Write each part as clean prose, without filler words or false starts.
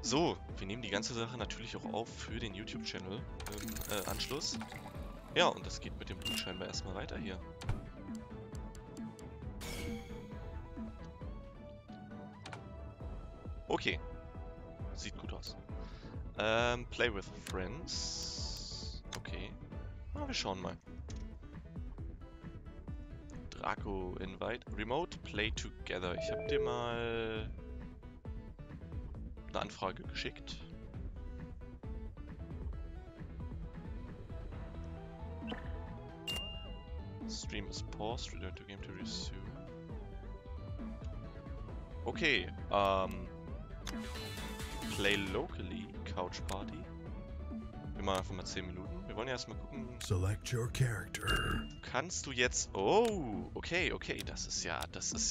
So, wir nehmen die ganze Sache natürlich auch auf für den YouTube-Channel im Anschluss. Ja, und das geht mit dem Blut scheinbar erstmal weiter hier. Okay. Sieht gut aus. Play with Friends. Okay. Na, wir schauen mal. Draco Invite. Remote Play Together. Ich habe dir mal eine Anfrage geschickt. Stream is paused. Return to game to resume. Okay. Play locally. Couch Party. Wir machen einfach mal 10 Minuten. Wir wollen ja erstmal gucken. Select your character. Kannst du jetzt... Oh, okay, okay. Das ist ja...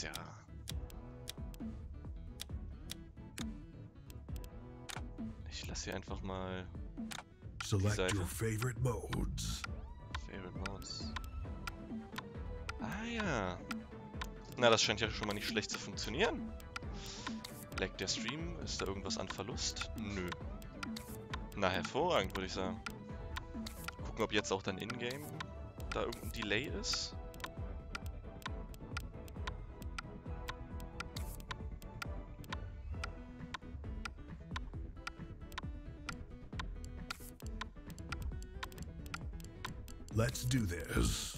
Ich lasse hier einfach mal... Select Seite. your favorite modes. Favorite Modes. Ah ja. Na, das scheint ja schon mal nicht schlecht zu funktionieren. Leckt der Stream? Ist da irgendwas an Verlust? Nö. Na, hervorragend, würde ich sagen. Gucken, ob jetzt auch dann in-game da irgendein Delay ist. Let's do this.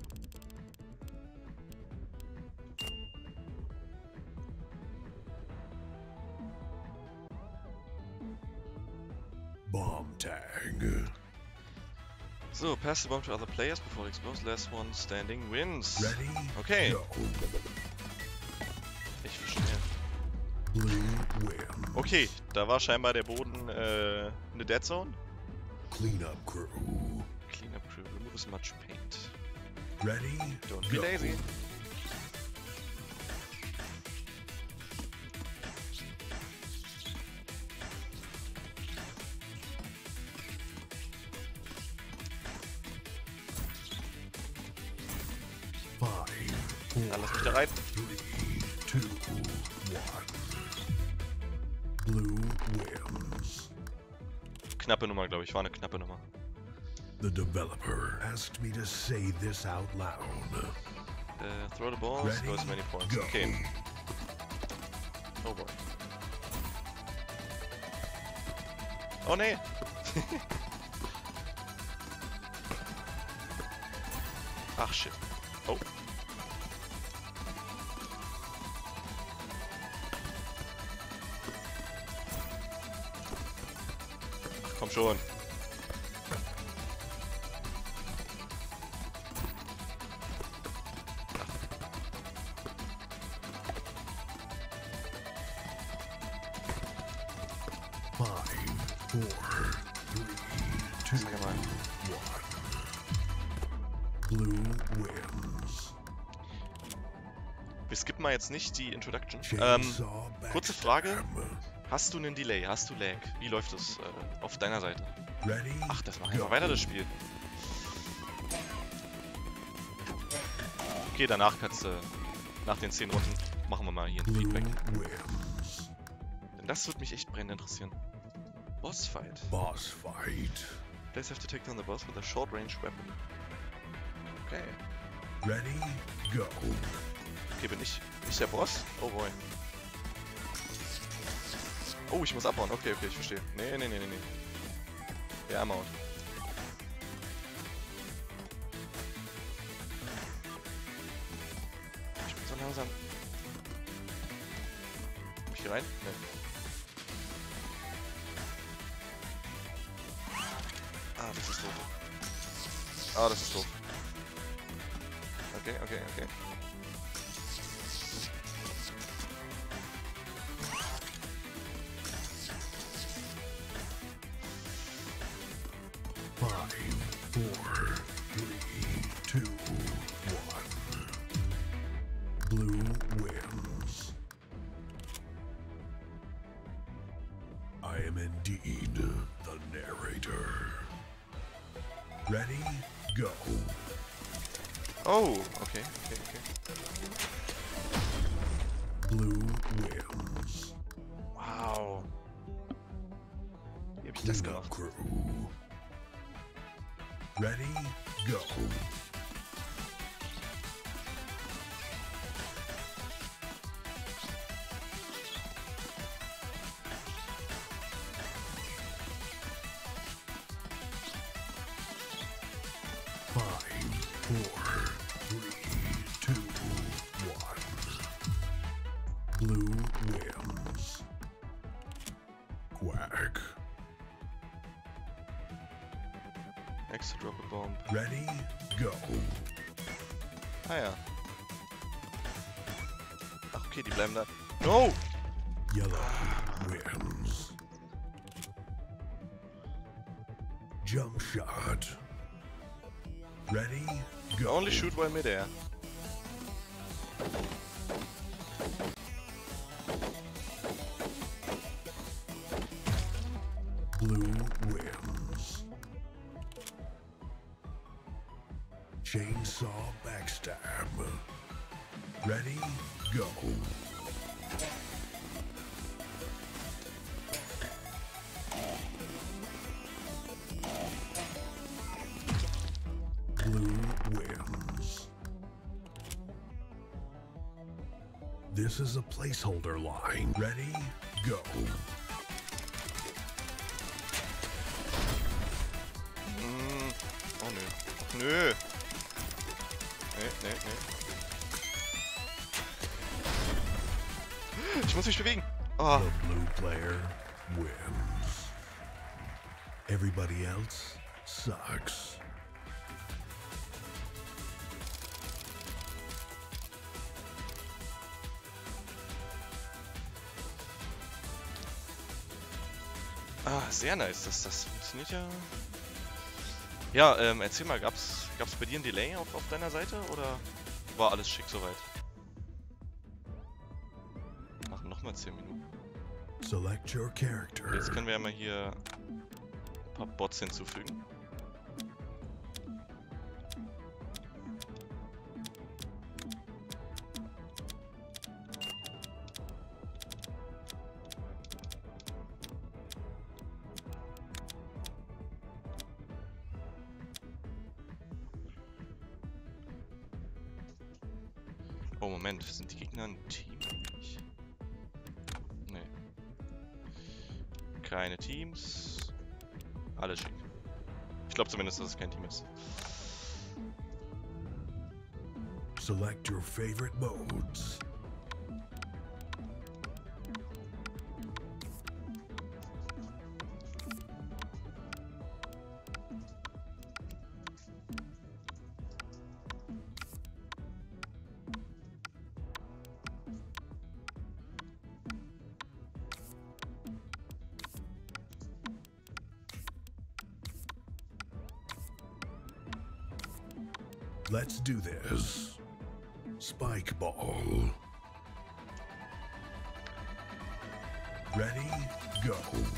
Bomb tag. So, pass the bomb to other players before it explodes. Last one standing wins. Ready? Okay. Go. Ich verstehe. Blue wins. Okay, da war scheinbar der Boden eine Dead Zone. Cleanup crew. Clean up crew, remove as much paint. Ready? Don't be Go. lazy. Five, Dann lass mich four, da rein. 3, 2, 1. Blue wins. Knappe Nummer, glaube ich. War eine knappe Nummer. The developer asked me to say this out loud. Throw the balls, Ready? go as many points. Go. Okay. Oh boy. Oh nee! Ach shit. Oh. Ach komm schon. Five, four, 3, 2, Sag mal. 1. Blue wins. Wir skippen mal jetzt nicht die Introduction. Chainsaw kurze Frage. backstab. Hast du einen Delay? Hast du Lag? Wie läuft es auf deiner Seite? Ready? Ach, das macht einfach weiter das Spiel. Okay, danach kannst du, nach den 10 Runden, machen wir mal hier ein Blue Feedback. wins. Denn das würde mich echt brennend interessieren. Bossfight. Boss fight. Players have to take down the boss with a short range weapon. Okay. Ready? Go. Okay, bin ich der Boss? Oh boy. Oh, ich muss abhauen. Okay, okay, ich verstehe. Nee. Ja, I'm out. Ich bin so langsam. Komm ich hier rein? Nee. Ah, das ist doof. Ah, das ist doof. Okay. Five, four, 3, 2, 1. Blue wins. I am indeed the narrator. Ready? Go. Oh, okay. Blue wins. Wow. hab ich das cleanup gemacht? crew. Ready, go. Five, four, three, two, one. Blue wins. Quack. Extra drop a bomb. Ready, go. Ah ja. Ach okay, die bleiben da. No! Yellow wins. Jump shot. Ready, go. Only shoot while midair. Blue wins. Chainsaw backstab. Ready, go. Blue wins. This is a placeholder line. Ready, go. Oh nö. Nö. Nee. Ich muss mich bewegen. Oh. The blue player wins. Everybody else sucks. Ah, sehr nice. Das funktioniert ja. Ja, erzähl mal, gab's bei dir ein Delay auf deiner Seite oder war alles schick soweit? Machen nochmal 10 Minuten. Select your character. Jetzt können wir ja mal hier ein paar Bots hinzufügen. Oh Moment, sind die Gegner ein Team eigentlich? Nee. Keine Teams. Alles schick. Ich glaube zumindest, dass es kein Team ist. Select your favorite modes. Let's do this. Spike ball. Ready, go.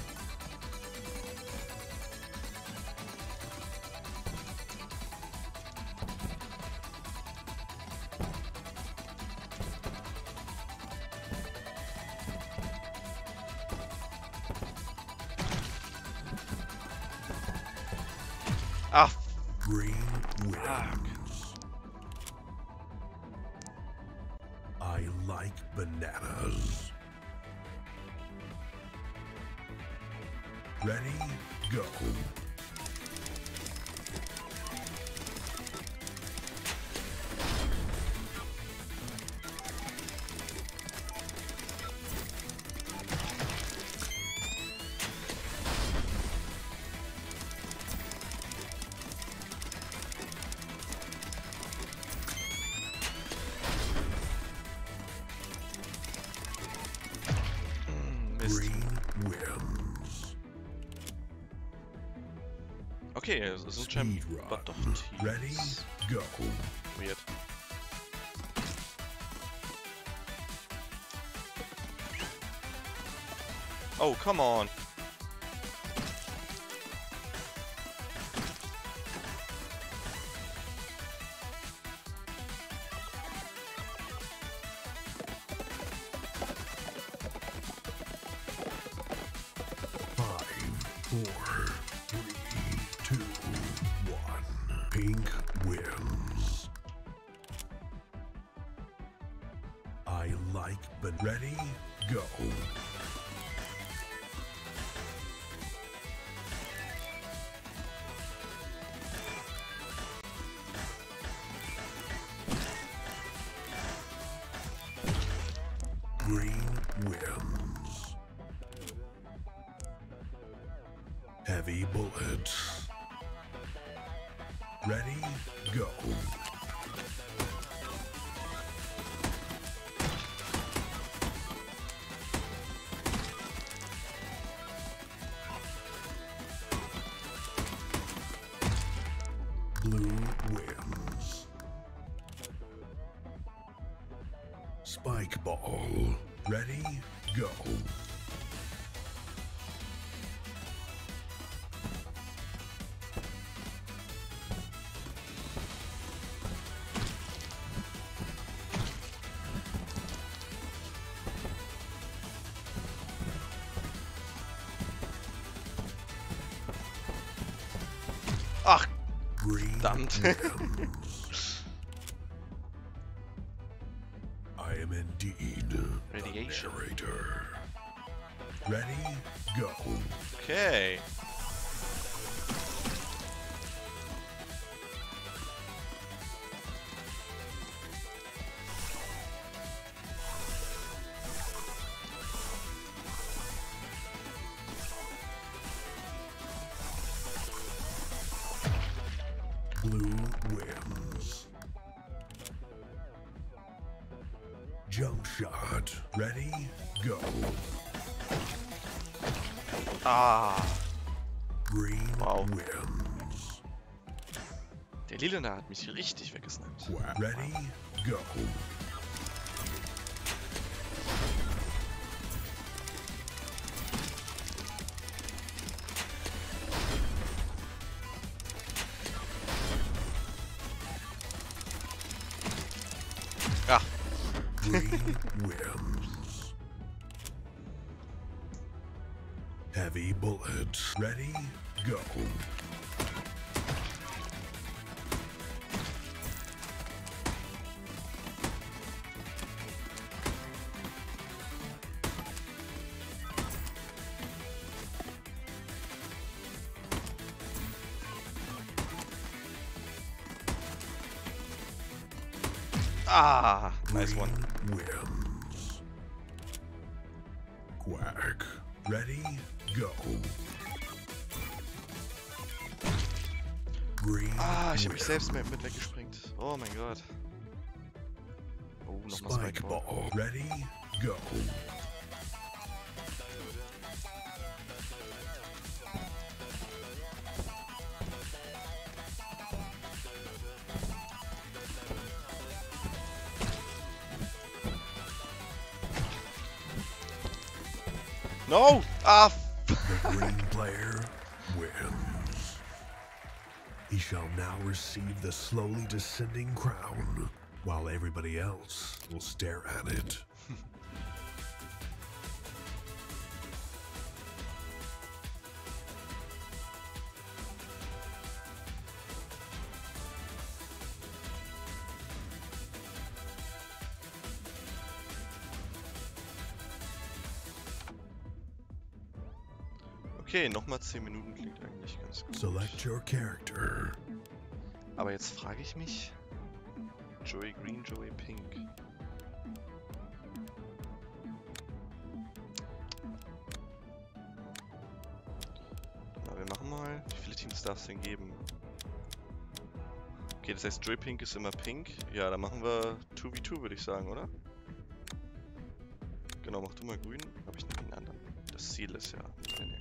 Ah, Green wins. I like bananas. Ready, go. Mist. Green wins. Okay, es sind scheinbar doch Teams. Ready, go. Weird. Oh, come on. 4, 3, 2, 1. Pink wins. I like, but ready, go. Green wins. Heavy bullets. Ready, go. Blue wins. Spike ball. Ready, go. Ach, Green verdammt. wins. I am indeed the Radiation. narrator. Ready, go. Okay. Blue wins. Jump shot. Ready, go. Ah, Green Wow. wins. der Lilana hat mich richtig weggesniped. Ready, go. Ach, Green wins. Heavy bullets. Ready, go. ah, nice one. Green wins. Quack. Ready, go. Green Ah, ich habe mich wins. selbst mit weggesprengt. Oh mein Gott. Oh, nochmal Spike Spikeball. ball. Ready, go. No! Ah, The green player wins. He shall now receive the slowly descending crown, while everybody else will stare at it. okay, nochmal 10 Minuten klingt eigentlich ganz gut. Select your character. Aber jetzt frage ich mich, Joey Green, Joey Pink. Na, wir machen mal, wie viele Teams darf es denn geben? Okay, das heißt Joey Pink ist immer Pink. Ja, dann machen wir 2v2, würde ich sagen, oder? Genau, mach du mal grün. Habe ich noch einen anderen? Das Ziel ist ja... Nee.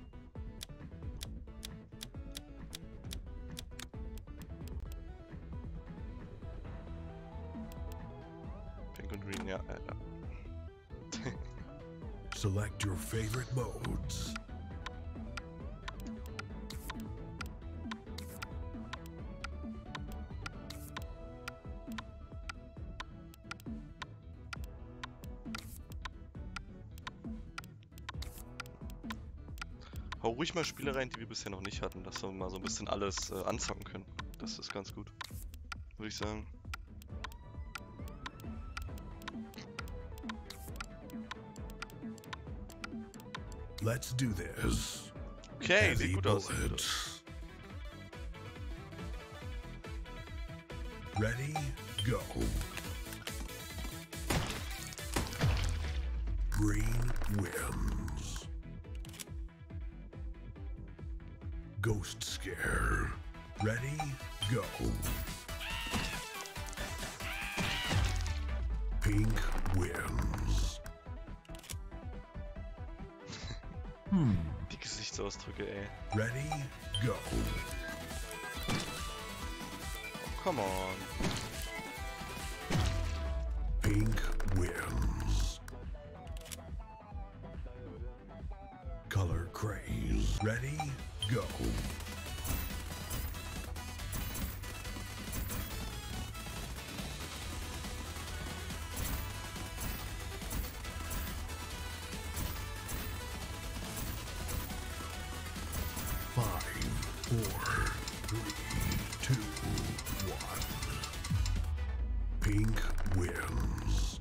Pink und green, ja. Select your favorite modes. Hau ruhig mal Spiele rein, die wir bisher noch nicht hatten, dass wir mal so ein bisschen alles anzocken können. Das ist ganz gut. Würde ich sagen. Let's do this. Okay, sieht Heavy gut aus. Sieht gut aus. bullets. Ready, go. Green wins. Ghost scare. Ready, go. Pink wins. Die Gesichtsausdrücke, ey. Ready, go. Come on. Pink wins. Color craze. Ready, go. Five, four, three, two, one. Pink wins.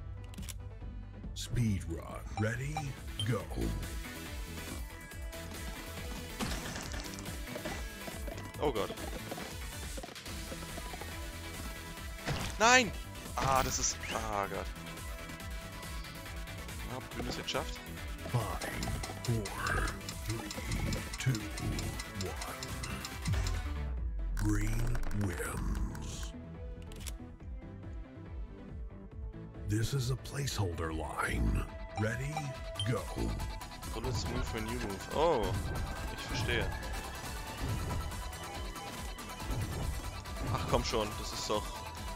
Speed run. Ready, go. Oh Gott. Nein! Ah, das ist... Ah Gott. Na, ob Grün es jetzt schafft? 5, 4, 3, 2, 1. Green wins. This is a placeholder line. Ready, go. Bullets move for new move. Oh, ich verstehe. Ach komm schon, das ist doch...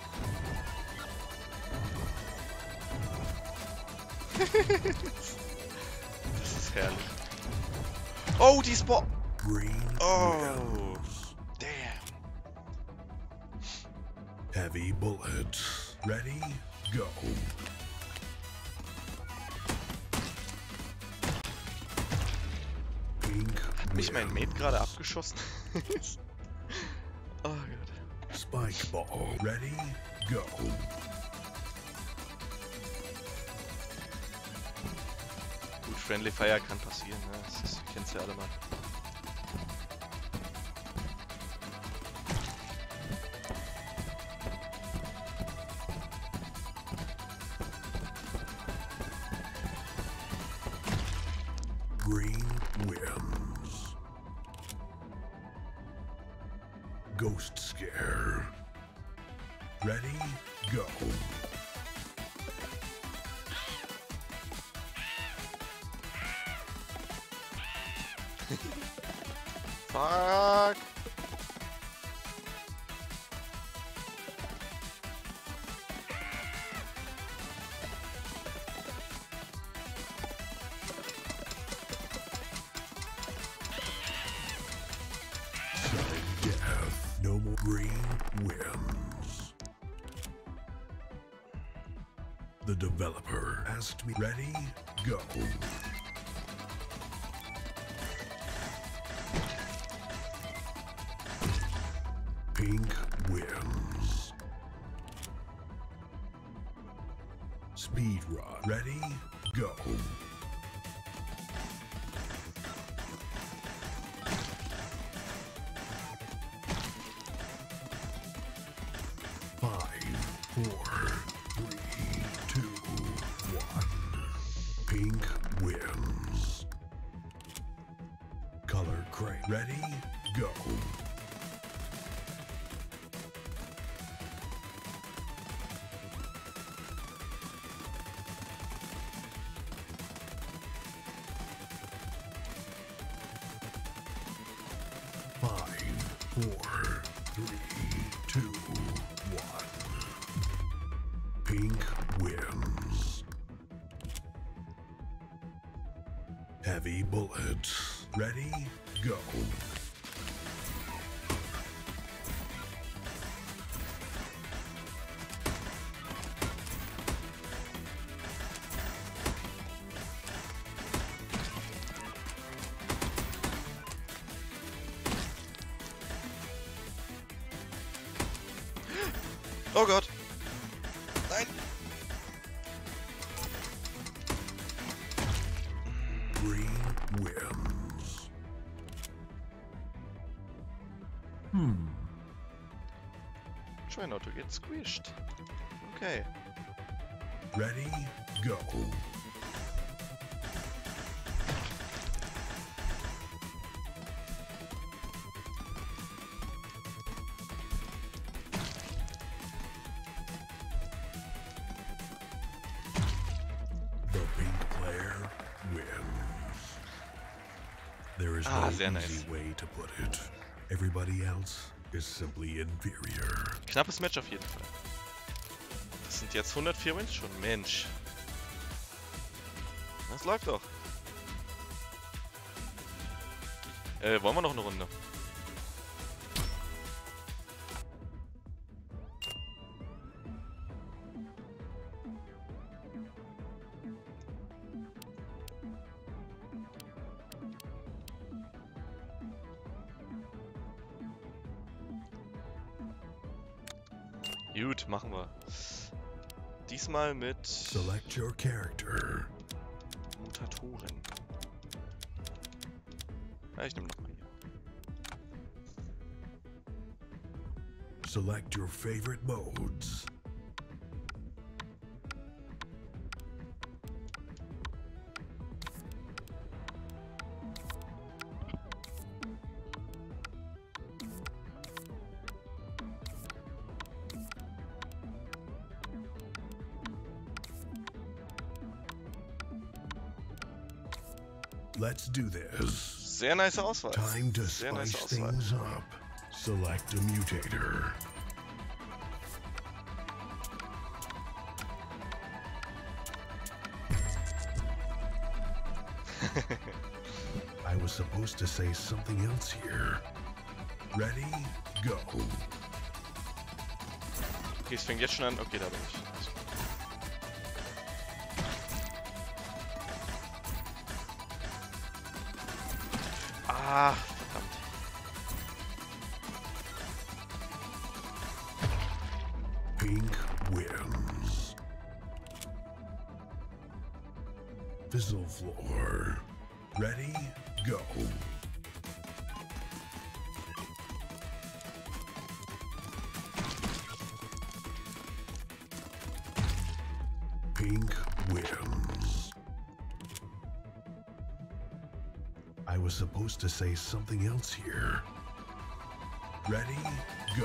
Das ist herrlich. Oh, die Spot! Green Oh, wins. damn. Heavy bullets. Ready, go. Pink Hat mich mein Mate wins. gerade abgeschossen? Oh Gott. Spike ball. Ready, go. Gut, Friendly Fire kann passieren, ne? Das kennst ja alle mal. Green wins. Ghost scare. Ready, go. Fuck! Sudden death. No more. Green wins. The developer asked me. Ready, go. Pink wins. Speed run. Ready, go. Five, four, three, two, one. Pink wins. Color crate. Ready, go. Five, four, three, two, one. Pink wins. Heavy bullets. Ready, go. Oh Gott. Nein. Green wins. Try not to get squished. Okay. Ready, go. The pink player wins. There is no sehr easy nice. way to put it. Everybody else is simply inferior. Knappes Match auf jeden Fall. Das sind jetzt 104 Wins schon. Mensch. Das läuft doch. Wollen wir noch eine Runde? Gut, machen wir. Diesmal mit Select your character. Mutatoren. Ja, ich nehme nochmal hier. Select your favorite modes. Let's do this. Sehr nice Auswahl. Time to Sehr nice spice Auswahl. things up. Select a mutator. I was supposed to say something else here. Ready, go. Okay, es fängt jetzt schon an. Okay, da bin ich. Ah, verdammt. Pink wins. Fizzle floor. Ready, go. Pink wins. I was supposed to say something else here. Ready, go.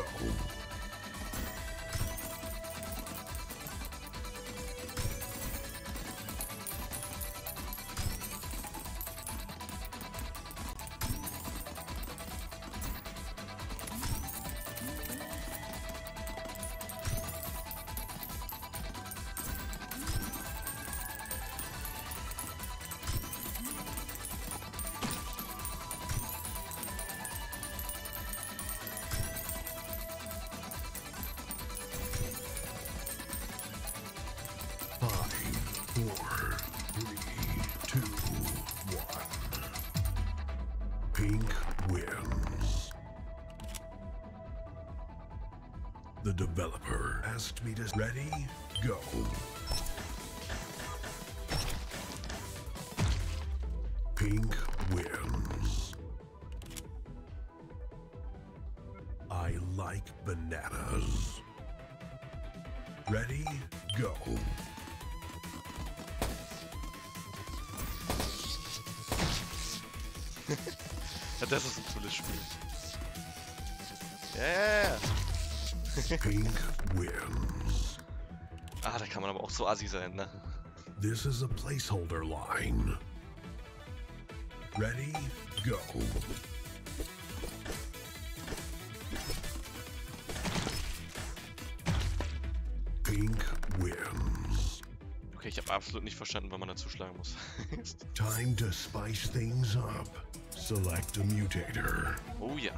Pink wins. The developer asked me to... Ready, go. Pink wins. I like bananas. Ready, go. Ja, das ist ein cooles Spiel. Ja. Pink wins. Ah, da kann man aber auch so assi sein, ne? This is a placeholder line. Ready, go. Pink wins. Okay, ich habe absolut nicht verstanden, wann man da zuschlagen muss. Time to spice things up. Select a mutator. Oh ja.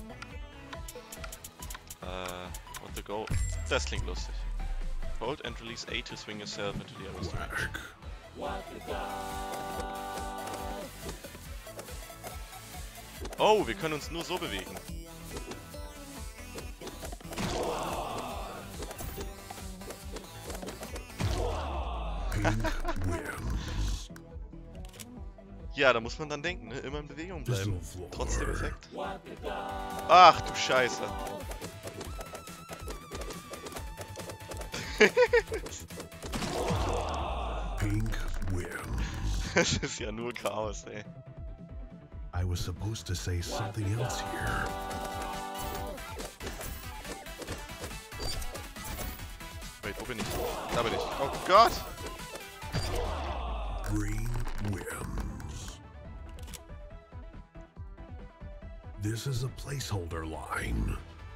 Und the go. Das klingt lustig. Hold and release A to swing yourself into the other direction. Oh, wir können uns nur so bewegen. Pink wins. Ja, da muss man dann denken, ne? Immer in Bewegung bleiben. Floor. Trotz dem Effekt. Ach du Scheiße. Pink wins. Das ist ja nur Chaos, ey. I was supposed to say something else here. Wait, wo bin ich? Da bin ich. Oh Gott! Green wins. This is a placeholder line.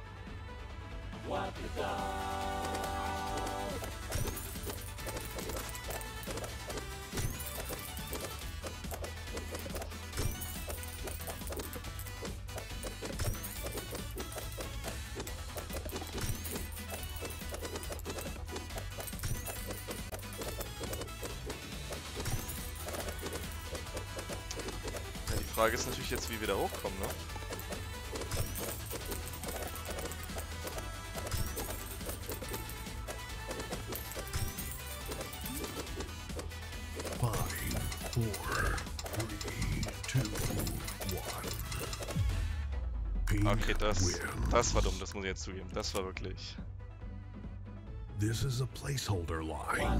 Ja, die Frage ist natürlich jetzt, wie wir da hochkommen, ne? Okay, das war dumm, das muss ich jetzt zugeben. Das war wirklich... This is a placeholder line.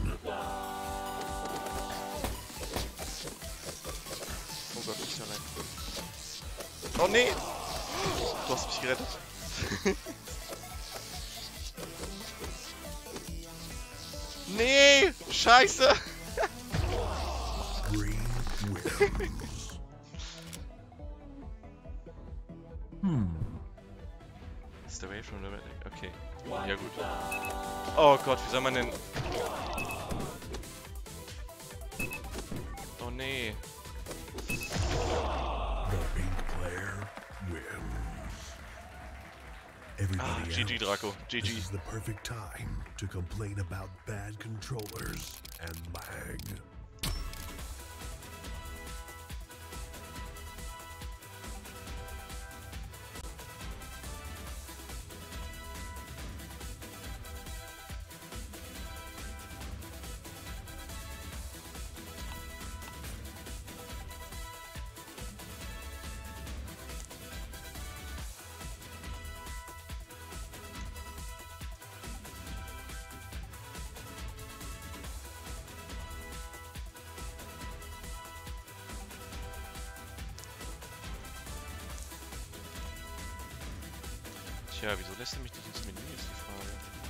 Oh Gott, nicht allein. Oh nee! Du hast mich gerettet. Nee! Scheiße! Green wins. Stay away from the... Okay. Ja gut. Oh Gott, wie soll man denn... Oh nee. The pink player wins. Everybody GG else, Draco, GG. This is the perfect time to complain about bad controllers and lag. Tja, wieso lässt er mich nicht ins Menü, ist die Frage.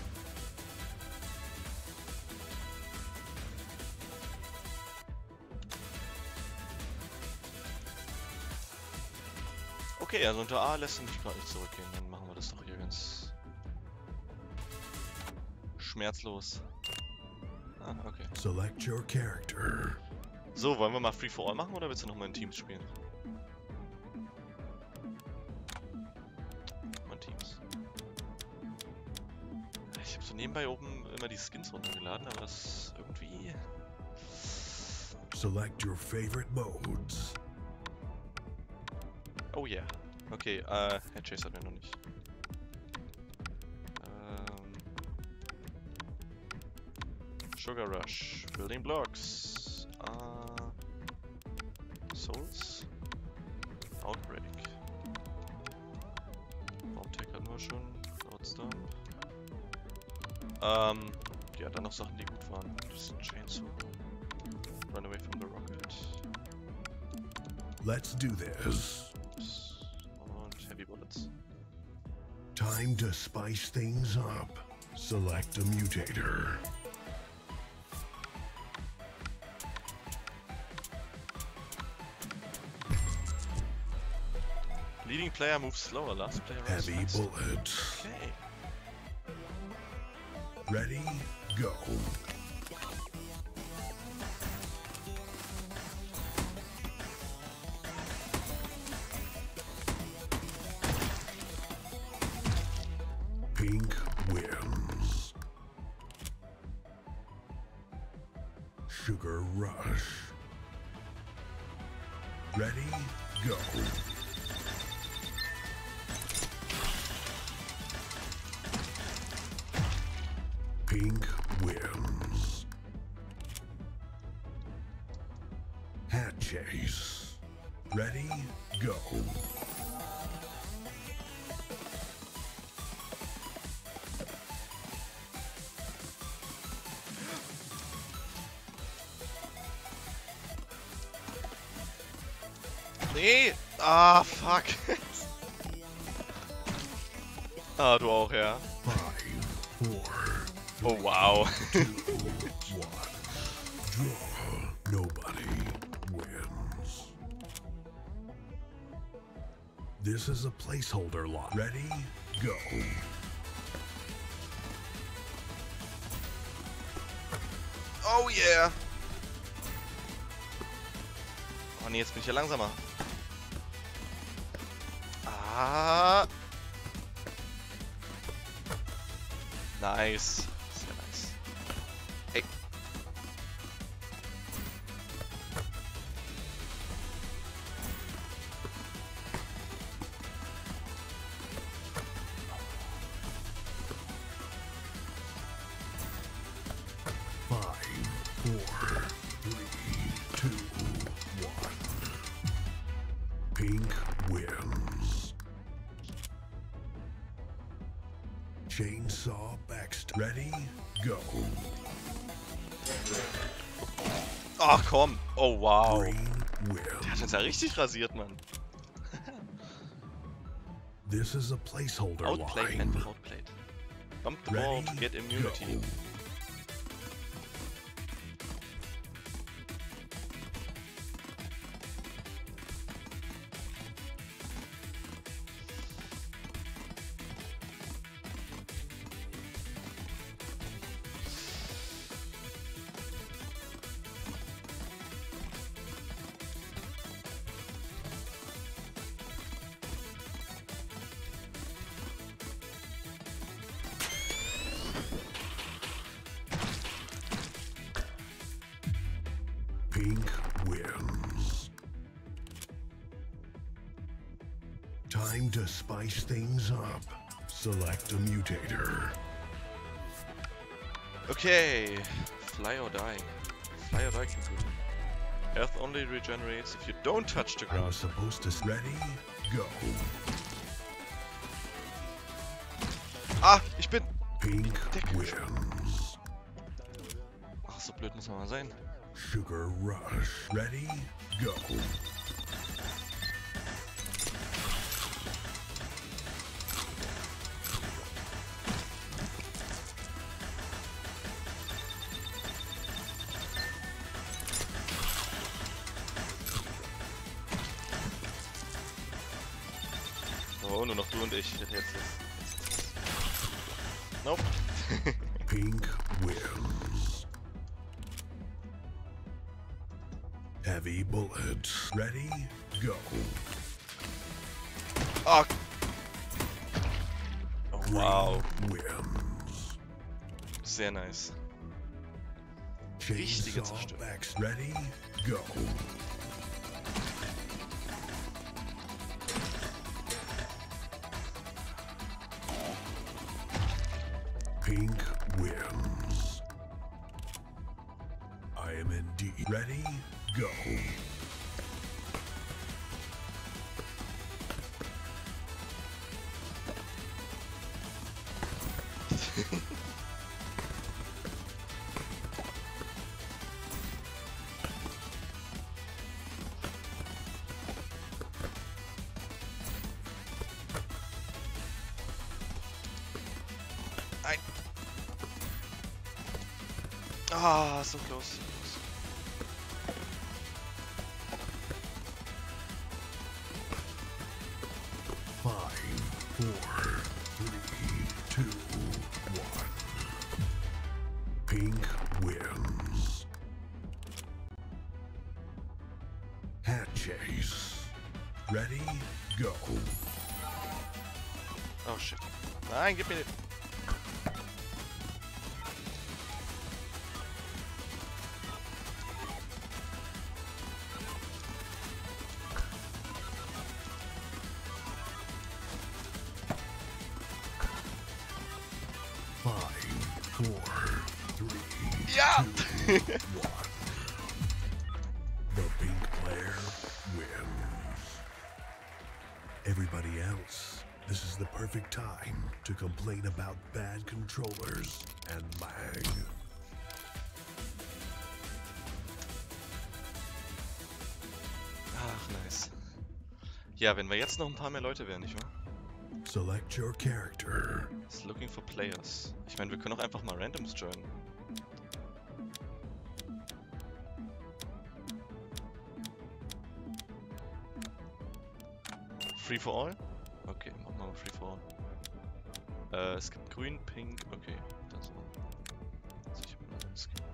Okay, also unter A lässt er mich gerade nicht zurückgehen. Dann machen wir das doch hier ganz schmerzlos. Ah, okay. Select your character. So, wollen wir mal Free for All machen oder willst du nochmal in Teams spielen? Mal in Teams. Ich habe so nebenbei oben immer die Skins runtergeladen, aber das irgendwie... Select your favorite modes. Oh yeah. Okay, Herr Chase hat mir noch nicht. Sugar Rush, Building Blocks, Souls, Outbreak. Bombtech hatten wir schon, Cloudstomp. Ja, dann noch Sachen, die gut waren. Das ist ein Chainsaw. Run away from the rocket. Let's do this. Und Heavy Bullets. Time to spice things up. Select a mutator. Leading player moves slower, last player runs Heavy faster. bullet. Okay. Ready, go. Pink wins. Sugar Rush. Ready, go. Pink wins. Ready, go. Nee! Ah, fuck. Ah, du auch, ja. 5, 4, Oh, wow. 2, 1. Draw. Nobody wins. This is a placeholder lock. Ready, go. Oh yeah! Oh nee, jetzt bin ich ja langsamer. Ah! Nice. Sehr nice. Ey. Five, 4, 3, 2, 1. Pink wins. Chainsaw Baxter. Ready, go. Ach komm. Oh wow. Green Der hat wins. uns ja richtig rasiert, Mann. This is a placeholder Outplayed, line. man. Outplayed. Bump the ball Ready, to get immunity. go. Pink wins. Time to spice things up. Select a mutator. Okay. Fly or die. Fly or die, Computer. Health only regenerates if you don't touch the I ground. was supposed to. Ready, go. Ah, ich bin... Pink Deckel. wins. Ach, so blöd muss man mal sein. Sugar Rush. Ready, go. Oh, nur noch du und ich. Das jetzt ist... Nope. Pink wins. Heavy bullets. Ready, go. Ah. Oh, Green wow. wins. Sehr nice. Richtige Chainsaw Zerstörung. Baxter. Ready, go. Pink wins. I am indeed ready, go. Nein. Ah, so close. 5, 4, 3, 2, 1. Pink wins. Hat chase. Ready, go. Oh shit. Nein, gib mir den. Five, 4, 3, Ja! 2, 1. The pink player wins. Everybody else, this is the perfect time to complain about bad controllers and lag. Ach, nice. Ja, wenn wir jetzt noch ein paar mehr Leute wären, nicht wahr? Select your character. It's looking for players. Ich meine, wir können auch einfach mal Randoms joinen. Free for all? Okay, machen wir mal Free for all. Es gibt grün, pink, okay. Das war. Sicher mal das gibt.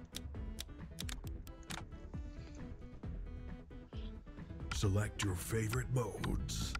Select your favorite modes.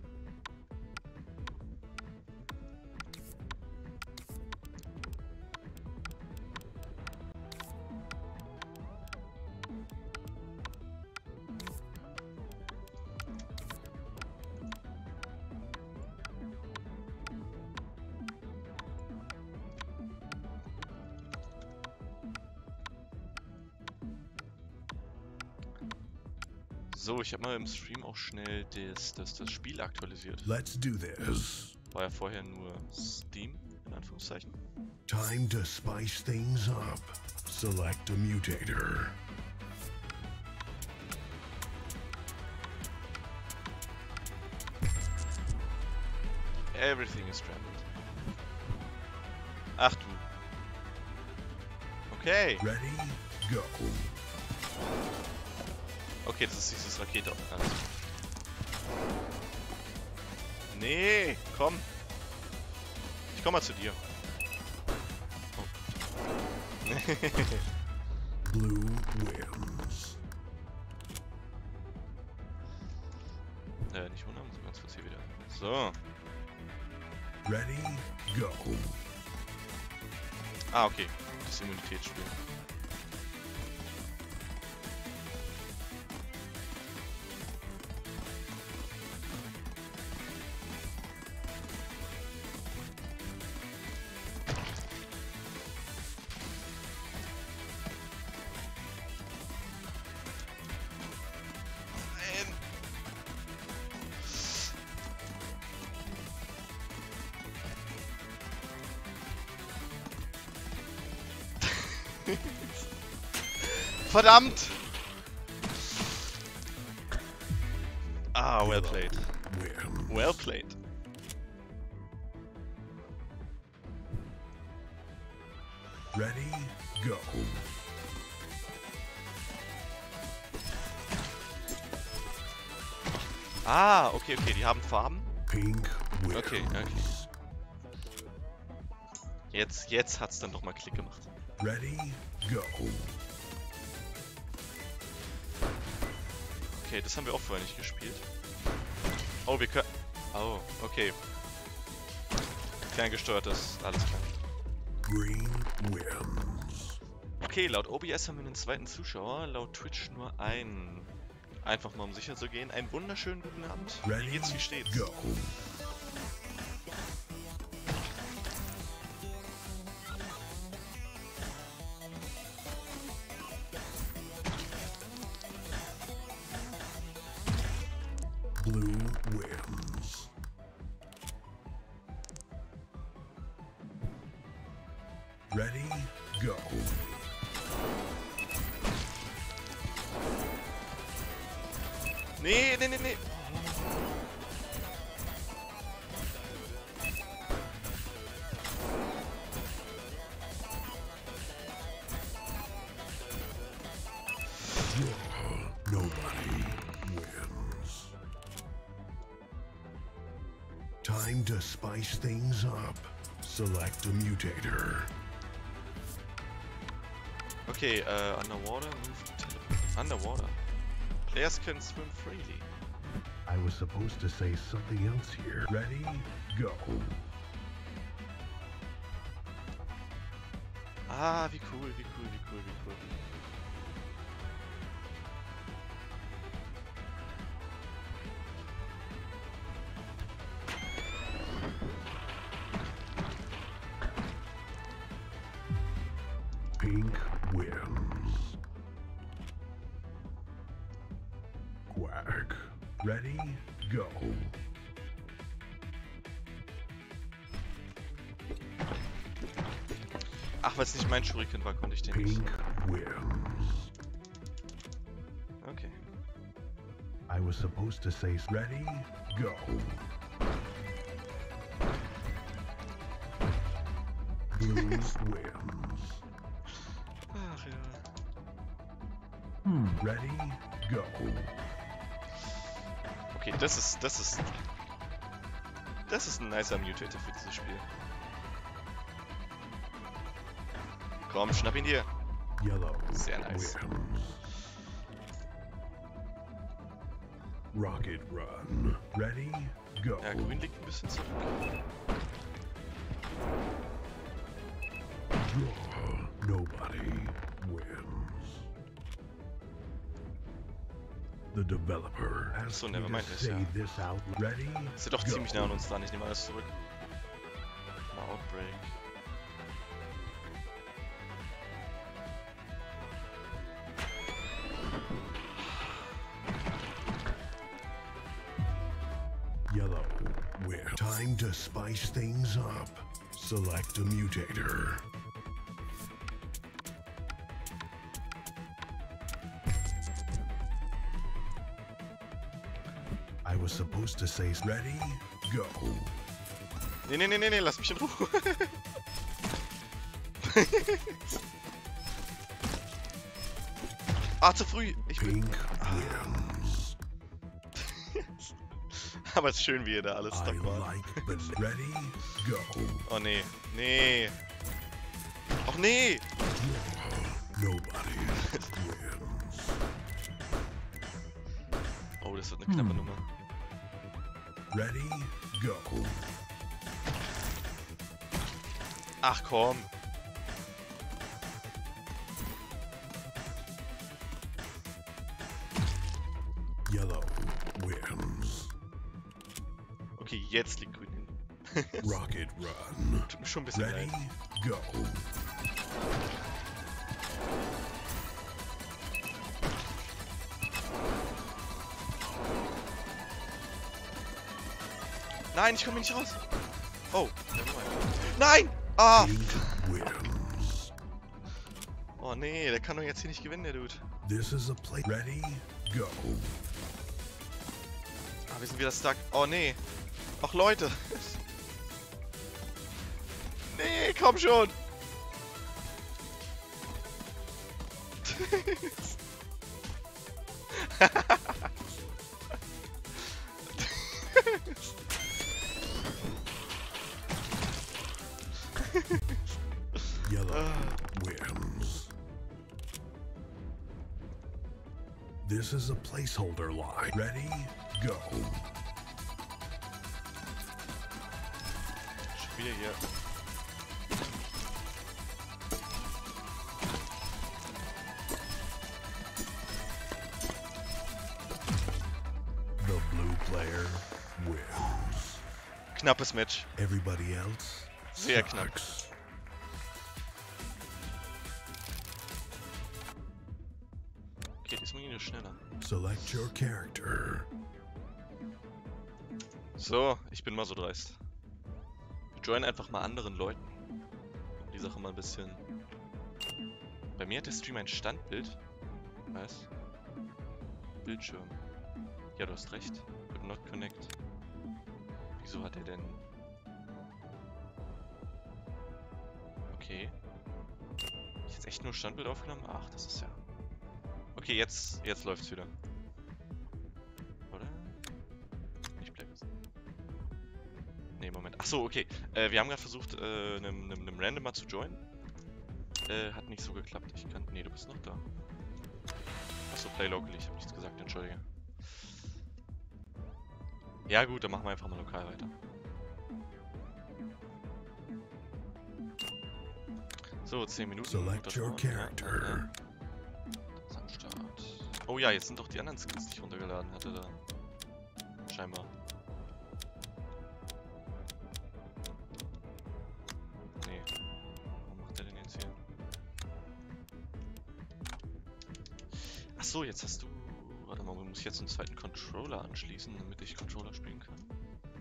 So, ich habe mal im Stream auch schnell das Spiel aktualisiert. Let's do this. War ja vorher nur Steam, in Anführungszeichen. Time to spice things up. Select a mutator. Everything is scrambled. Ach du. Okay. Ready, go. Okay, das ist dieses Rakete auf der Karte. Nee, komm. Ich komm mal zu dir. Oh. Blue wins. Nicht wundern, so ganz kurz hier wieder. So. Ready, go. Ah, okay. Das Immunitätsspiel. Verdammt! Ah, well played. Well played. Ready, go. Ah, okay, okay, die haben Farben. Pink wins. Okay, okay. Jetzt hat's dann doch mal Klick gemacht. Ready, go. Okay, das haben wir auch vorher nicht gespielt. Oh, wir können... Oh, okay. Ferngesteuertes, alles klar. Green wins. Okay, laut OBS haben wir einen zweiten Zuschauer, laut Twitch nur einen. Einfach mal um sicher zu gehen. Einen wunderschönen guten Abend. Wie geht's, wie steht's? Go. Blue wins. Ready, go. Nee, nee, nee, nee. Nobody wins. Time to spice things up. Select a mutator. Okay, underwater, move to underwater. Players can swim freely. I was supposed to say something else here. Ready, go. Ah, wie cool, wie cool, wie cool, wie cool. Pink wins. Quack. Ready, go. Ach, weil es nicht mein Shuriken war, konnte ich den nicht. Pink wins. Okay. I was supposed to say ready, go. Blue wins. Ach ja. Ready, go. Okay, das ist ein nicer Mutator für dieses Spiel. Komm, schnapp ihn dir. Yellow Sehr nice. wins. Rocket run. Ready, go. Ja, grün liegt ein bisschen zurück. Draw. Nobody wins. The developer has So, me never to mind this, say yeah. this out. Ready, Ist ja doch go. ziemlich nah an uns dran, ich nehme alles zurück. Mal Outbreak. Yellow wins. Time to spice things up. Select a mutator. I was supposed to say ready, go. Nee, lass mich in Ruhe. Ah, zu früh. Ich bin... Pink wins. Aber es ist schön, wie ihr da alles I stuck war. like ready, go. Oh nee. Nee. Och nee. Nobody wins. Oh, das wird eine knappe Nummer. Ready, go. Ach komm. Yellow wins. Okay, jetzt liegt grün hin. Rocket run. Tut mir schon ein bisschen Ready, leid. go. Nein, ich komme nicht raus. Oh, nevermind. Nein! Ah! Pink wins. Oh nee, der kann doch jetzt hier nicht gewinnen, der Dude. This is a play. Ready, go. Ah, wir sind wieder stuck. Oh nee. Ach Leute. Nee, komm schon. Yellow wins. This is a placeholder line. Ready, go. Schon wieder hier. The blue player wins. Knappes Match. Everybody else Sehr knapp. sucks. Okay, diesmal ging es schneller. Select your character. So, ich bin mal so dreist. Ich join einfach mal anderen Leuten. Um die Sache mal ein bisschen... Bei mir hat der Stream ein Standbild. Was? Bildschirm. Ja, du hast recht. Could not connect. Wieso hat er denn... Okay. Hab ich jetzt echt nur Standbild aufgenommen? Ach, das ist ja... Okay, jetzt läuft's wieder. Oder? Ich bleib jetzt. Nee, Moment. Achso, okay. Wir haben gerade versucht, einem Randomer zu joinen. Hat nicht so geklappt. Ich kann... Nee, du bist noch da. Achso, Play Locally. Ich habe nichts gesagt, entschuldige. Ja gut, dann machen wir einfach mal lokal weiter. So, 10 Minuten. Select your character. Das ist am Start. Oh ja, jetzt sind doch die anderen Skins, die ich runtergeladen hatte da. Scheinbar. Nee. Warum macht er denn jetzt hier? Achso, jetzt hast du... Warte mal, muss ich jetzt einen zweiten Controller anschließen, damit ich Controller spielen kann?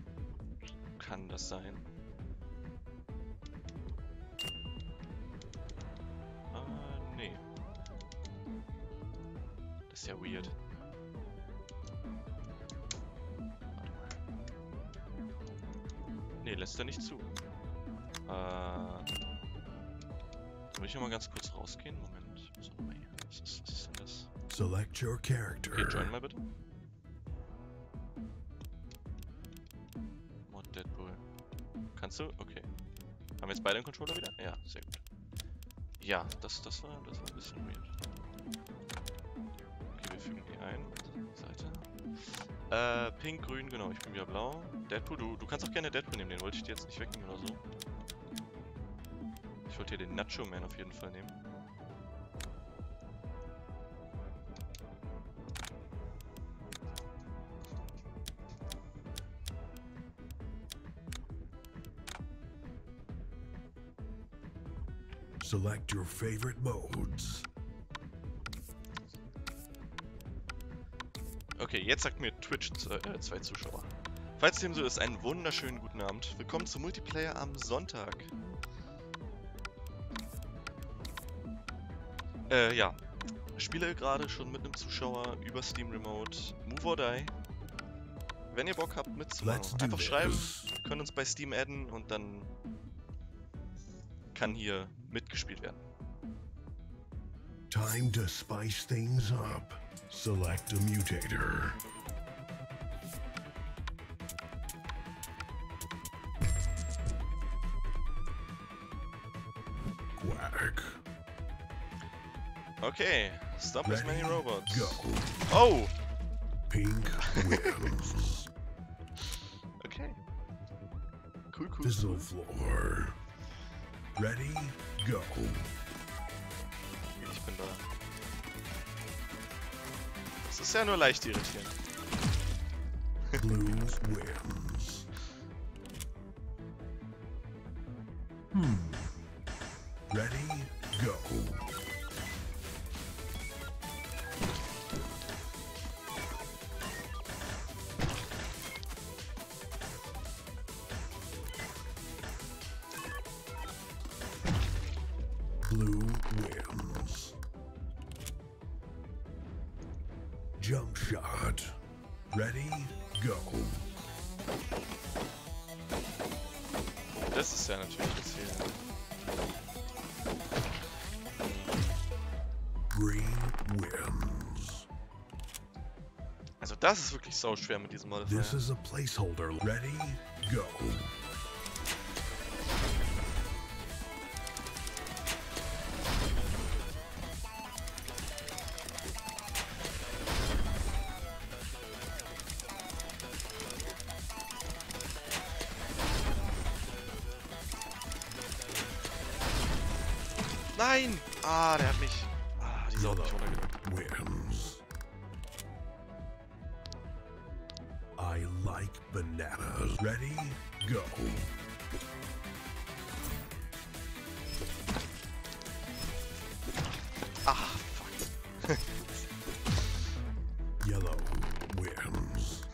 Kann das sein? Das ist ja weird. Nee, lässt er nicht zu. Soll ich mal ganz kurz rausgehen? Moment. Was ist denn das? Select your character. Okay, join mal bitte. Mod Deadpool. Kannst du? Okay. Haben wir jetzt beide den Controller wieder? Ja, sehr gut. Ja, das war ein bisschen weird. Okay, wir fügen die ein. Seite. Pink, grün, genau, ich bin wieder blau. Deadpool, du kannst auch gerne Deadpool nehmen, den wollte ich dir jetzt nicht wegnehmen oder so. Ich wollte hier den Nacho Man auf jeden Fall nehmen. Select your favorite modes. Okay, jetzt sagt mir Twitch 2 Zuschauer. Falls dem so ist, einen wunderschönen guten Abend. Willkommen zum Multiplayer am Sonntag. Ja. Spiele gerade schon mit einem Zuschauer über Steam Remote Move or Die. Wenn ihr Bock habt mitzumachen, einfach schreiben. Wir können uns bei Steam adden und dann kann hier mitgespielt werden. Time to spice things up. Select a mutator. Quack. Okay, stop as many robots. Go. Oh! Pink wins. Okay. Cool. Fizzle floor. Ready, go. Ich bin da. Das ist ja nur leicht irritierend. Blue wins. Ready, go. Blue wins. Jump shot. Ready, go. Das ist ja natürlich das hier. Green wins. Also das ist wirklich sau schwer mit diesem Modifier. This is a placeholder. Ready, go. Nein! Ah, der hat mich... Ah, die Sau hat mich runtergedrückt. Wins. I like bananas. Ready, go. Ah, fuck. Yellow wins.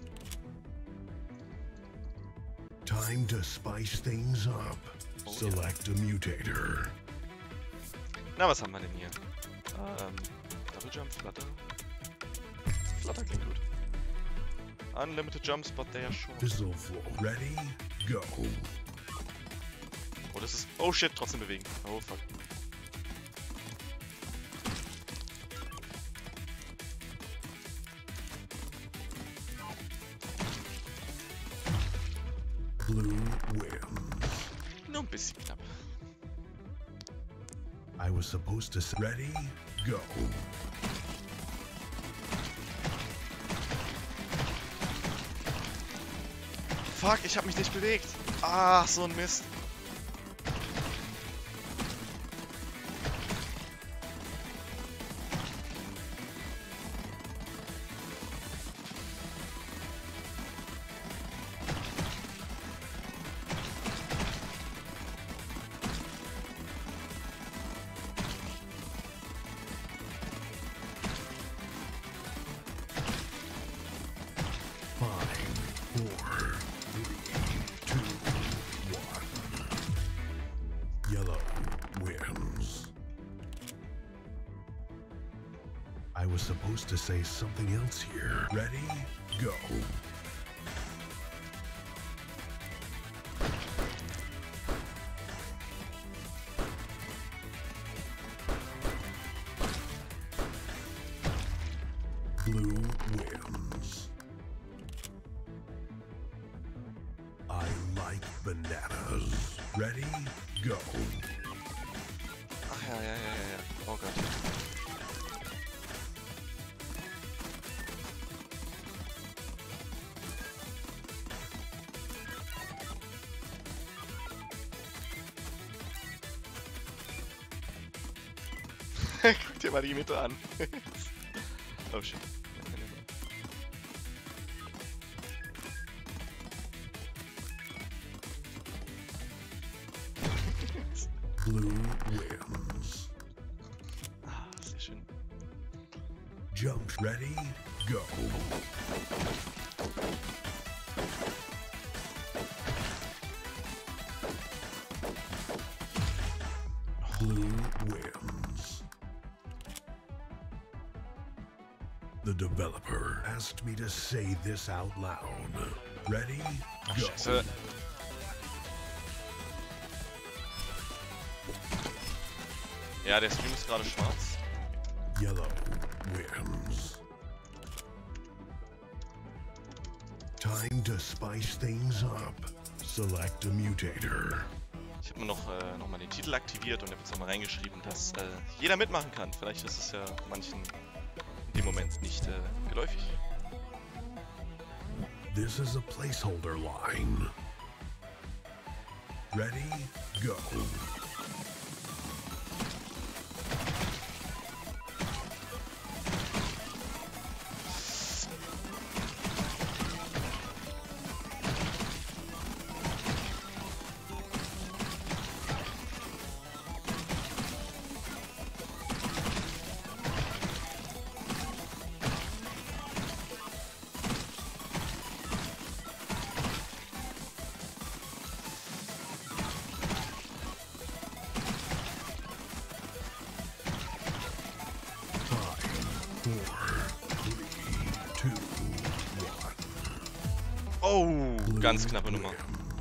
Time to spice things up. Oh, Select a mutator. Na, was haben wir denn hier? Double Jump, Flutter. Flutter klingt gut. Unlimited Jumps, but they are short. Fizzle floor. Ready, go. Oh, das ist... Oh shit, trotzdem bewegen. Oh, fuck. Blue wins. Nur ein bisschen knapp. I was supposed to say, ready, go. Fuck, ich hab mich nicht bewegt. Ah, so ein Mist. was supposed to say something else here. Ready? Go. Blue wins. I like bananas. Ready? Go. Ach ja. Oh Gott. Guck dir mal die Mitte an. Oh shit. Blue wins. Ah, sehr schön. Jump. Ready? Go. Blue wins. The developer asked me to say this out loud. Ready? Ach, Go. Scheiße. Ja, der Stream ist gerade schwarz. Yellow wins. Time to spice things up. Select a mutator. Ich habe mir noch mal den Titel aktiviert und habe jetzt nochmal reingeschrieben, dass jeder mitmachen kann. Vielleicht ist es ja manchen in dem Moment nicht geläufig. This is a placeholder line. Ready? Go. Oh, ganz knappe Nummer.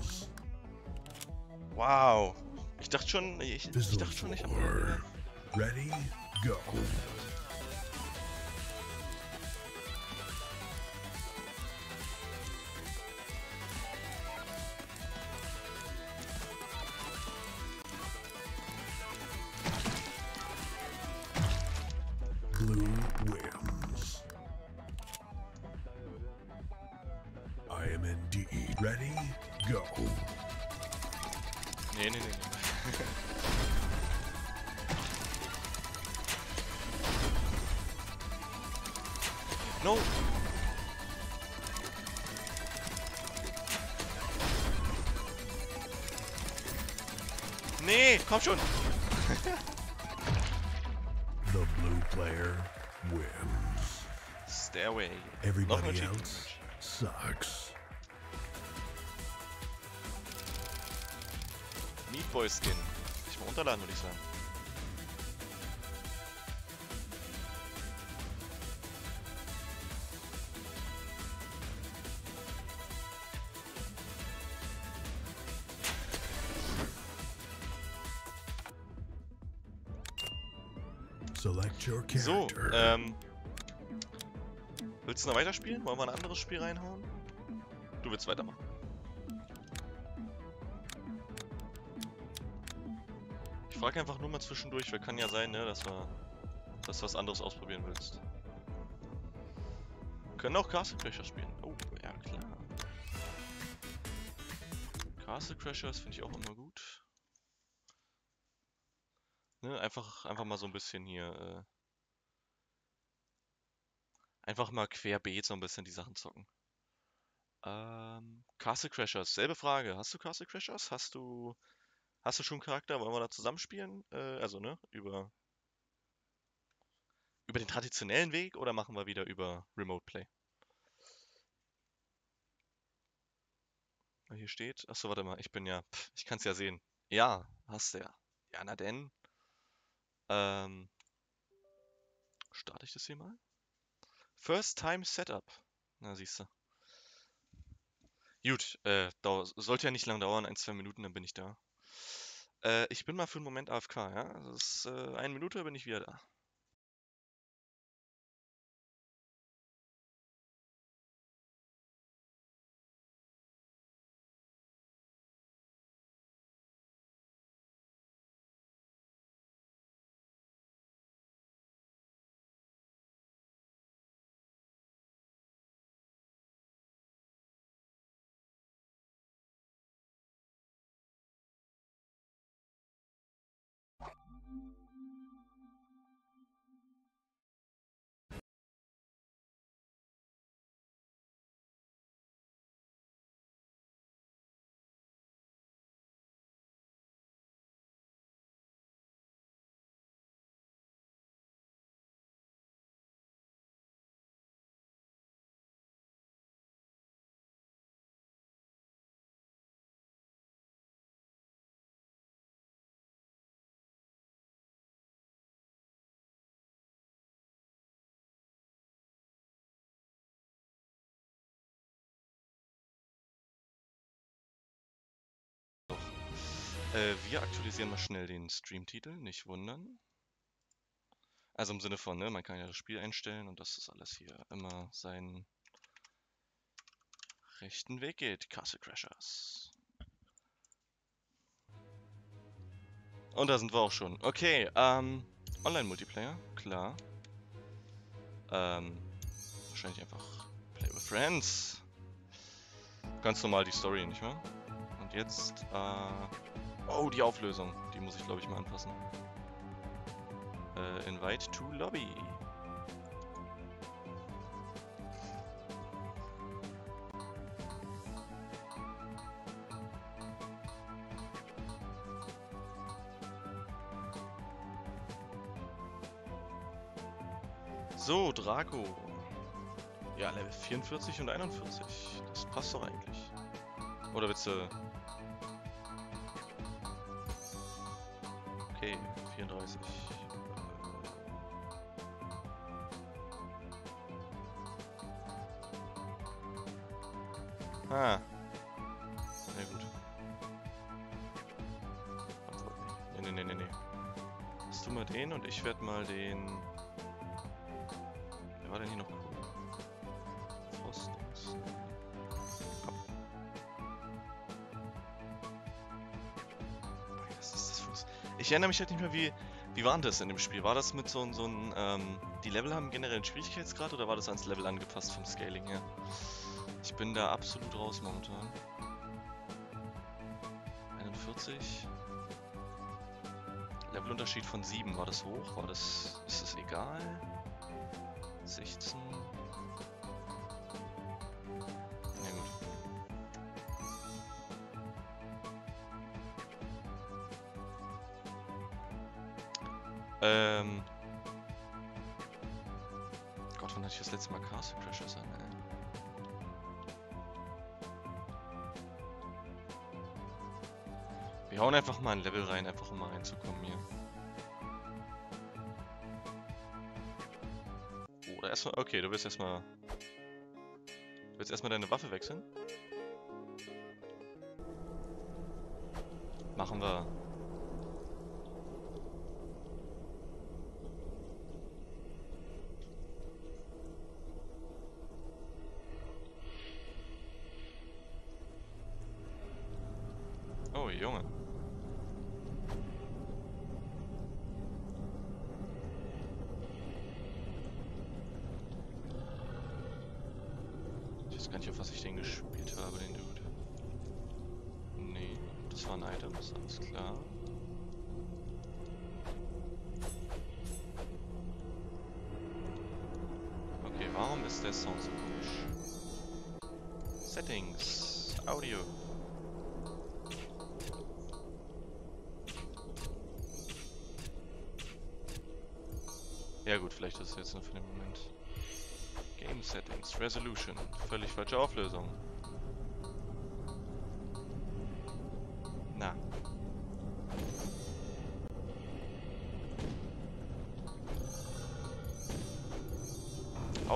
Wow. Ich dachte schon, ich habe... Ready? Go. Blue wins. I am indeed ready. Go. Nee. No. Nee, komm schon. The blue player wins. Stairway. Everybody else sucks. Meat Boy Skin. Ich mal runterladen, würde ich sagen. Select your So, character. willst du noch weiterspielen? Wollen wir ein anderes Spiel reinhauen? Du willst weitermachen. Ich frage einfach nur mal zwischendurch, weil kann ja sein, ne, dass du was anderes ausprobieren willst. Wir können auch Castle Crashers spielen. Oh, ja klar. Castle Crashers finde ich auch immer gut. Ne, einfach mal so ein bisschen hier, einfach mal querbeet so ein bisschen die Sachen zocken. Castle Crashers, selbe Frage. Hast du Castle Crashers? Hast du schon einen Charakter? Wollen wir da zusammenspielen? Also, ne, über den traditionellen Weg oder machen wir wieder über Remote Play? Hier steht, achso, warte mal, ich kann es ja sehen. Ja, hast du ja. Ja, na denn. Starte ich das hier mal? First Time Setup. Na, siehst du. Gut, sollte ja nicht lang dauern, 1, 2 Minuten, dann bin ich da. Ich bin mal für einen Moment AFK, ja? Das ist 1 Minute, bin ich wieder da. Wir aktualisieren mal schnell den Streamtitel, nicht wundern. Also im Sinne von, ne, man kann ja das Spiel einstellen und dass das alles hier immer seinen rechten Weg geht. Castle Crashers. Und da sind wir auch schon. Okay, Online-Multiplayer, klar. Wahrscheinlich einfach Play with Friends. Ganz normal die Story, nicht wahr? Und jetzt, oh, die Auflösung. Die muss ich, glaube ich, mal anpassen. Invite to Lobby. So, Draco. Ja, Level 44 und 41. Das passt doch eigentlich. Oder willst du... Okay, 34. Ah. Na gut. Obwohl, nee. Hast du mal den und ich werde mal den... Wer war denn hier noch cool? Frostings. Komm. Was ist das Fuß? Ich erinnere mich halt nicht mehr, wie war das in dem Spiel? War das mit so ein, die Level haben generell einen Schwierigkeitsgrad oder war das ans Level angepasst vom Scaling her? Ich bin da absolut raus momentan. 41. Levelunterschied von 7. War das hoch? War das... Ist es egal? 16. Na gut. Gott, wann hatte ich das letzte Mal Castle Crashers an, ey? Wir hauen einfach mal ein Level rein, einfach um mal reinzukommen hier. Oder erstmal. Okay, du willst erstmal. Du willst erstmal deine Waffe wechseln? Machen wir. Oh, Junge. Ich weiß gar nicht, auf was ich den gespielt habe, den Dude. Nee, das waren Items, alles klar. Okay, warum ist der Sound so komisch? Settings, Audio. Ja gut, vielleicht ist es jetzt nur für den Moment. Game Settings, Resolution, völlig falsche Auflösung. Na.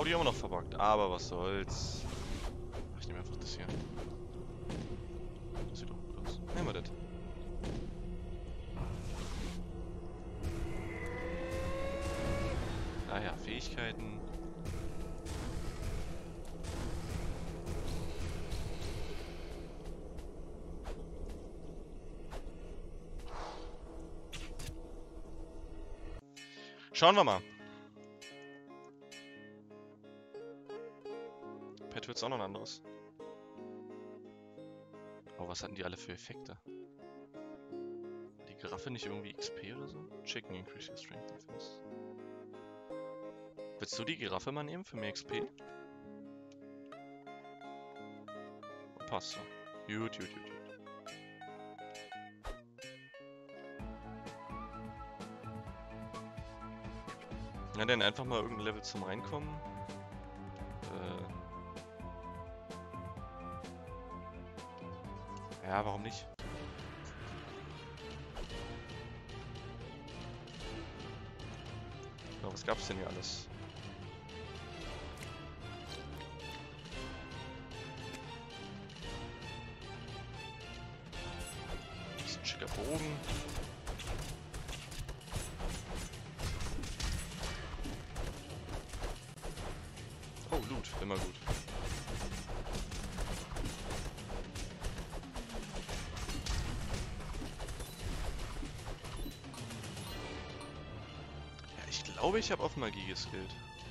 Audio immer noch verbuggt, aber was soll's. Ich nehme einfach das hier. Das sieht doch gut aus. Nehmen wir das. Ah ja, Fähigkeiten. Schauen wir mal. Pet wird's auch noch ein anderes. Oh, was hatten die alle für Effekte? Die Giraffe nicht irgendwie XP oder so? Chicken increase your strength defense. Willst du die Giraffe mal nehmen für mehr XP? Passt so. Gut, gut, gut, gut. Na dann einfach mal irgendein Level zum Reinkommen. Ja, warum nicht? Ja, was gab's denn hier alles? Das ist ein schicker Bogen. Oh, Loot, immer gut. Ja, ich glaube, ich habe auf Magie geskillt.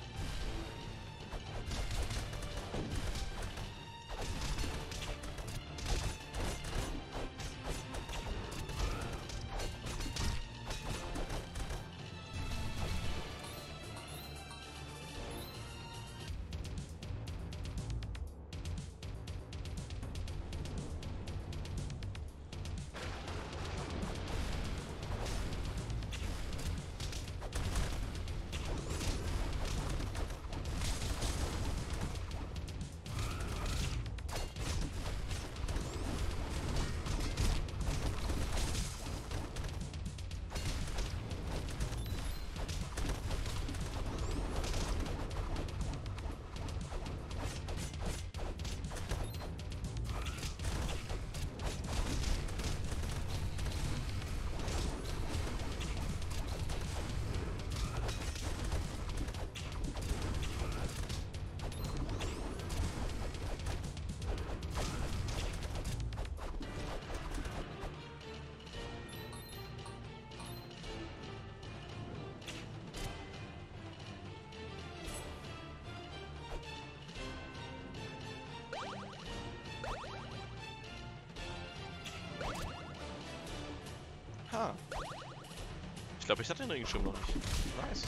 Ha. Ich glaube, ich hatte den Regenschirm noch nicht. Nice.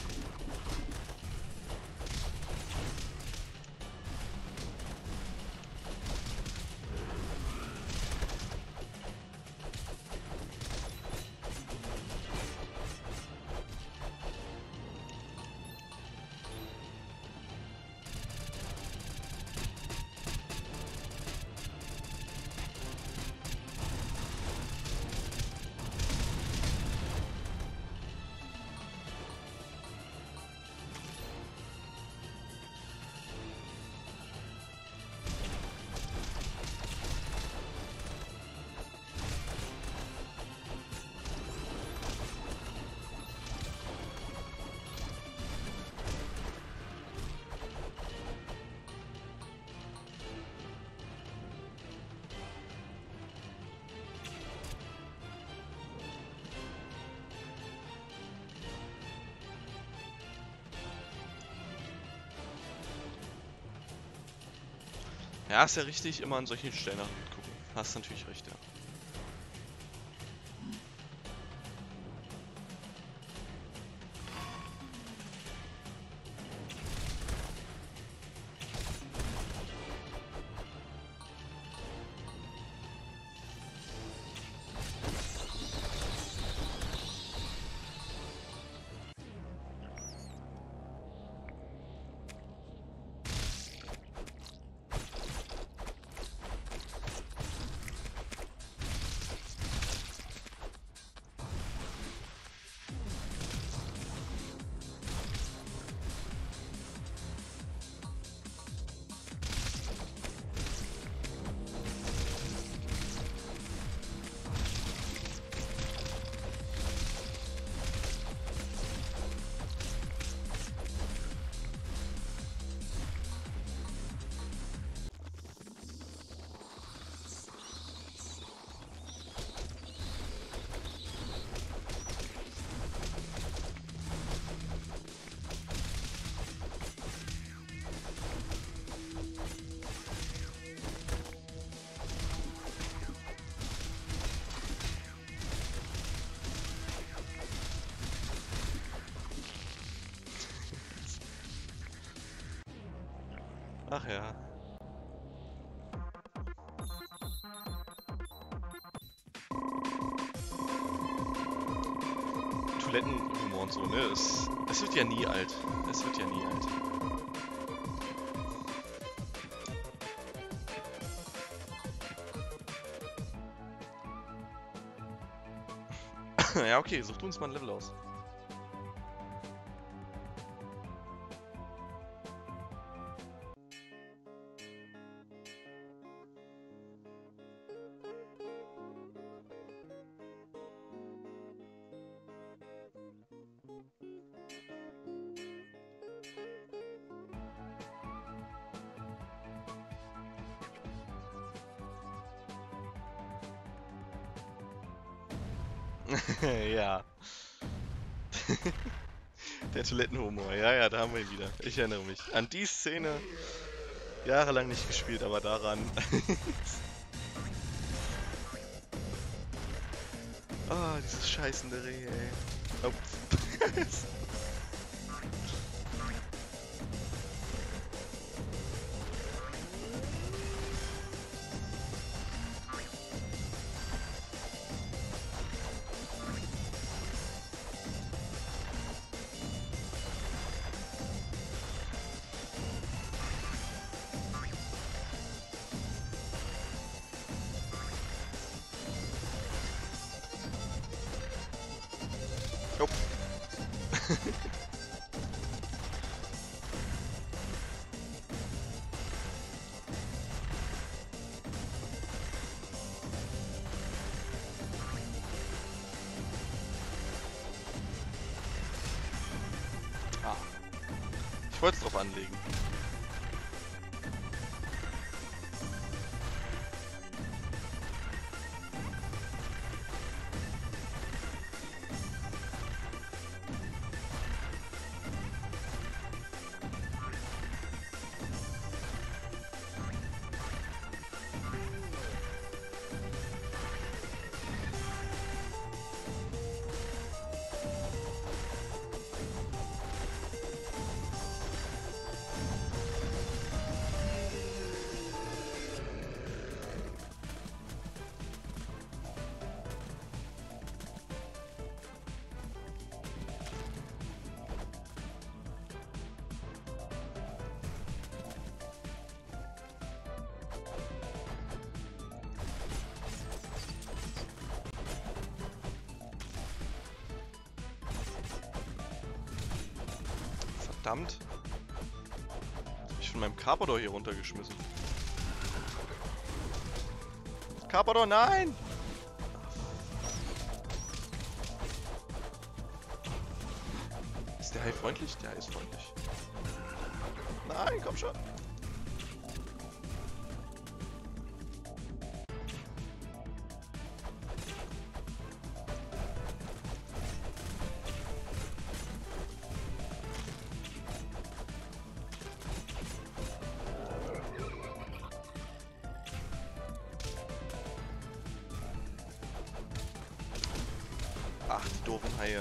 Ja, ist ja richtig, immer an solchen Stellen gucken. Hast natürlich recht, ja. Ach ja. Toilettenhumor und so, ne? Es wird ja nie alt. Es wird ja nie alt. Ja, okay, such du uns mal ein Level aus. Ja. Der Toilettenhumor. Ja, ja, da haben wir ihn wieder. Ich erinnere mich. An die Szene. Jahrelang nicht gespielt, aber daran. Ah, dieses scheißende Reh, ey. Oh. Jupp. Ah. Ich wollte es drauf anlegen. Verdammt. Hab ich von meinem Carpador hier runtergeschmissen. Carpador, nein! Ist der Hai freundlich? Der Hai ist freundlich. Nein, komm schon. Ach, die doofen Haie.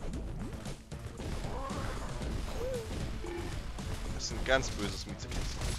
Das ist ein ganz böses Miezekitz.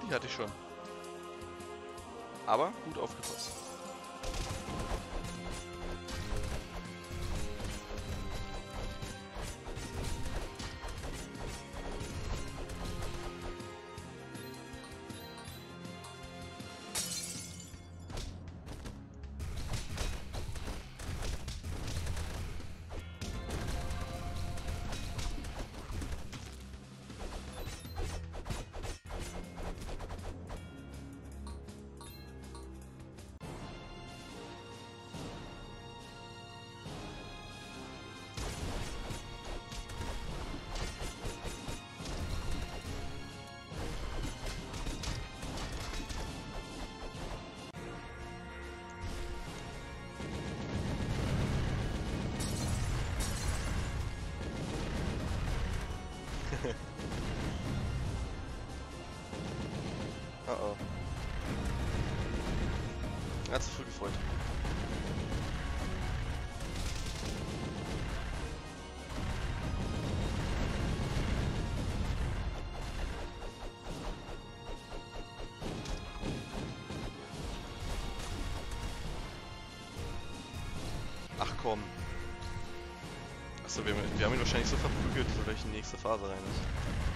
die hatte ich schon. Aber gut aufgepasst. Oh oh. Er hat sich früh gefreut. Ach komm. Achso, wir haben ihn wahrscheinlich so verprügelt, so gleich in die nächste Phase rein ist.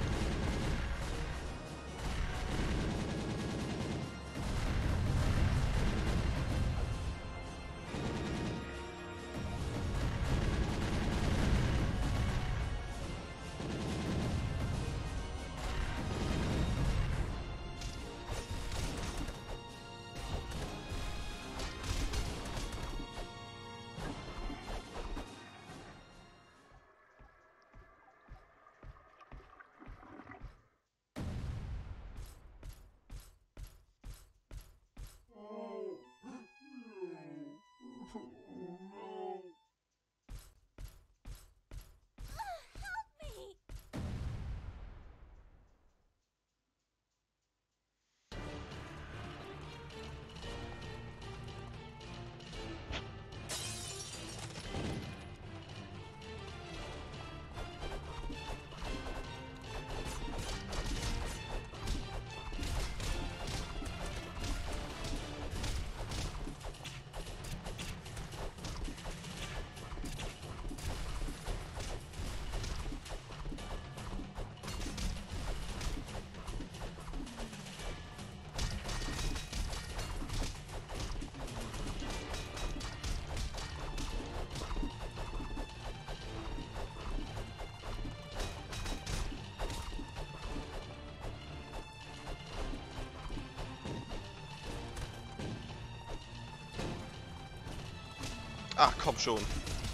Ach, komm schon.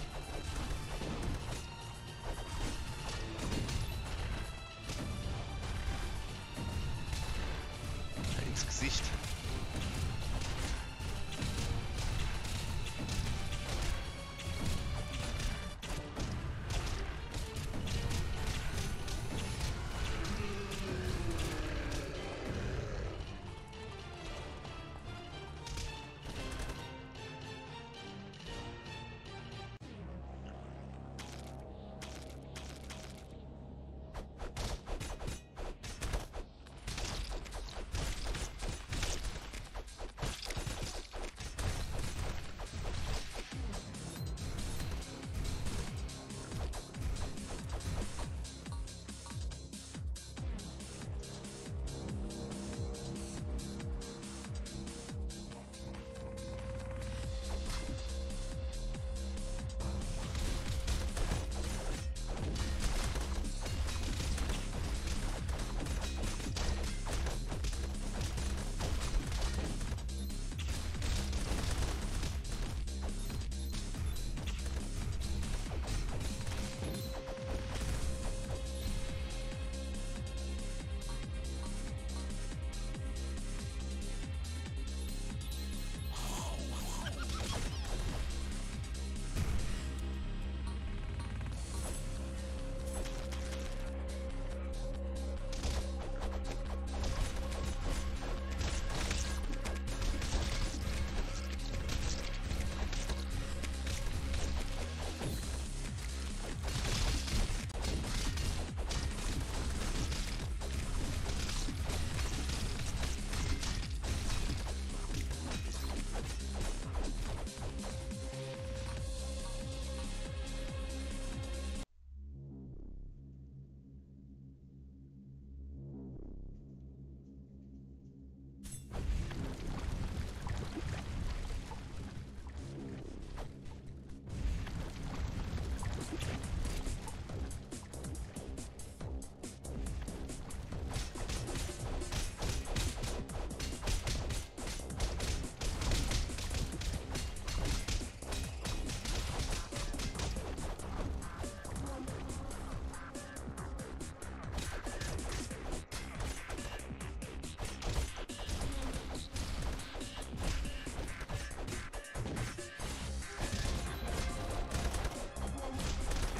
Ins Gesicht.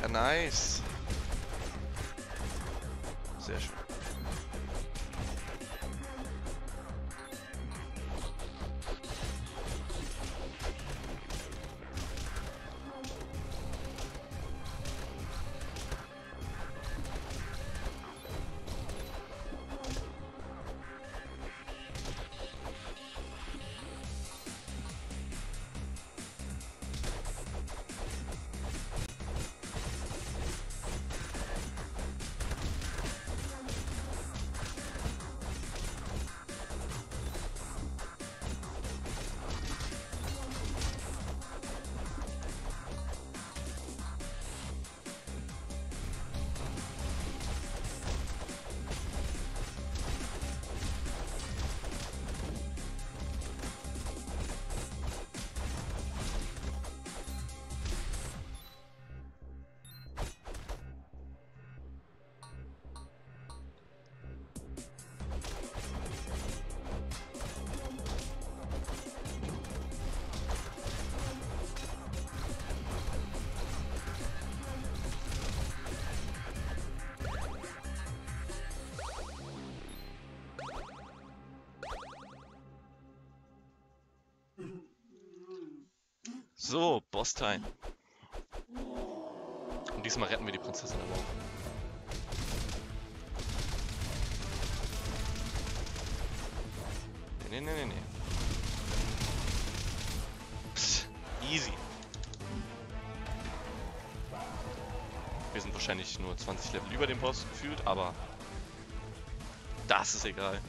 Ja, nice. Sehr schön. So, Boss-Time. Und diesmal retten wir die Prinzessin aber auch. Nee. Psst, easy. Wir sind wahrscheinlich nur 20 Level über dem Boss gefühlt, aber das ist egal.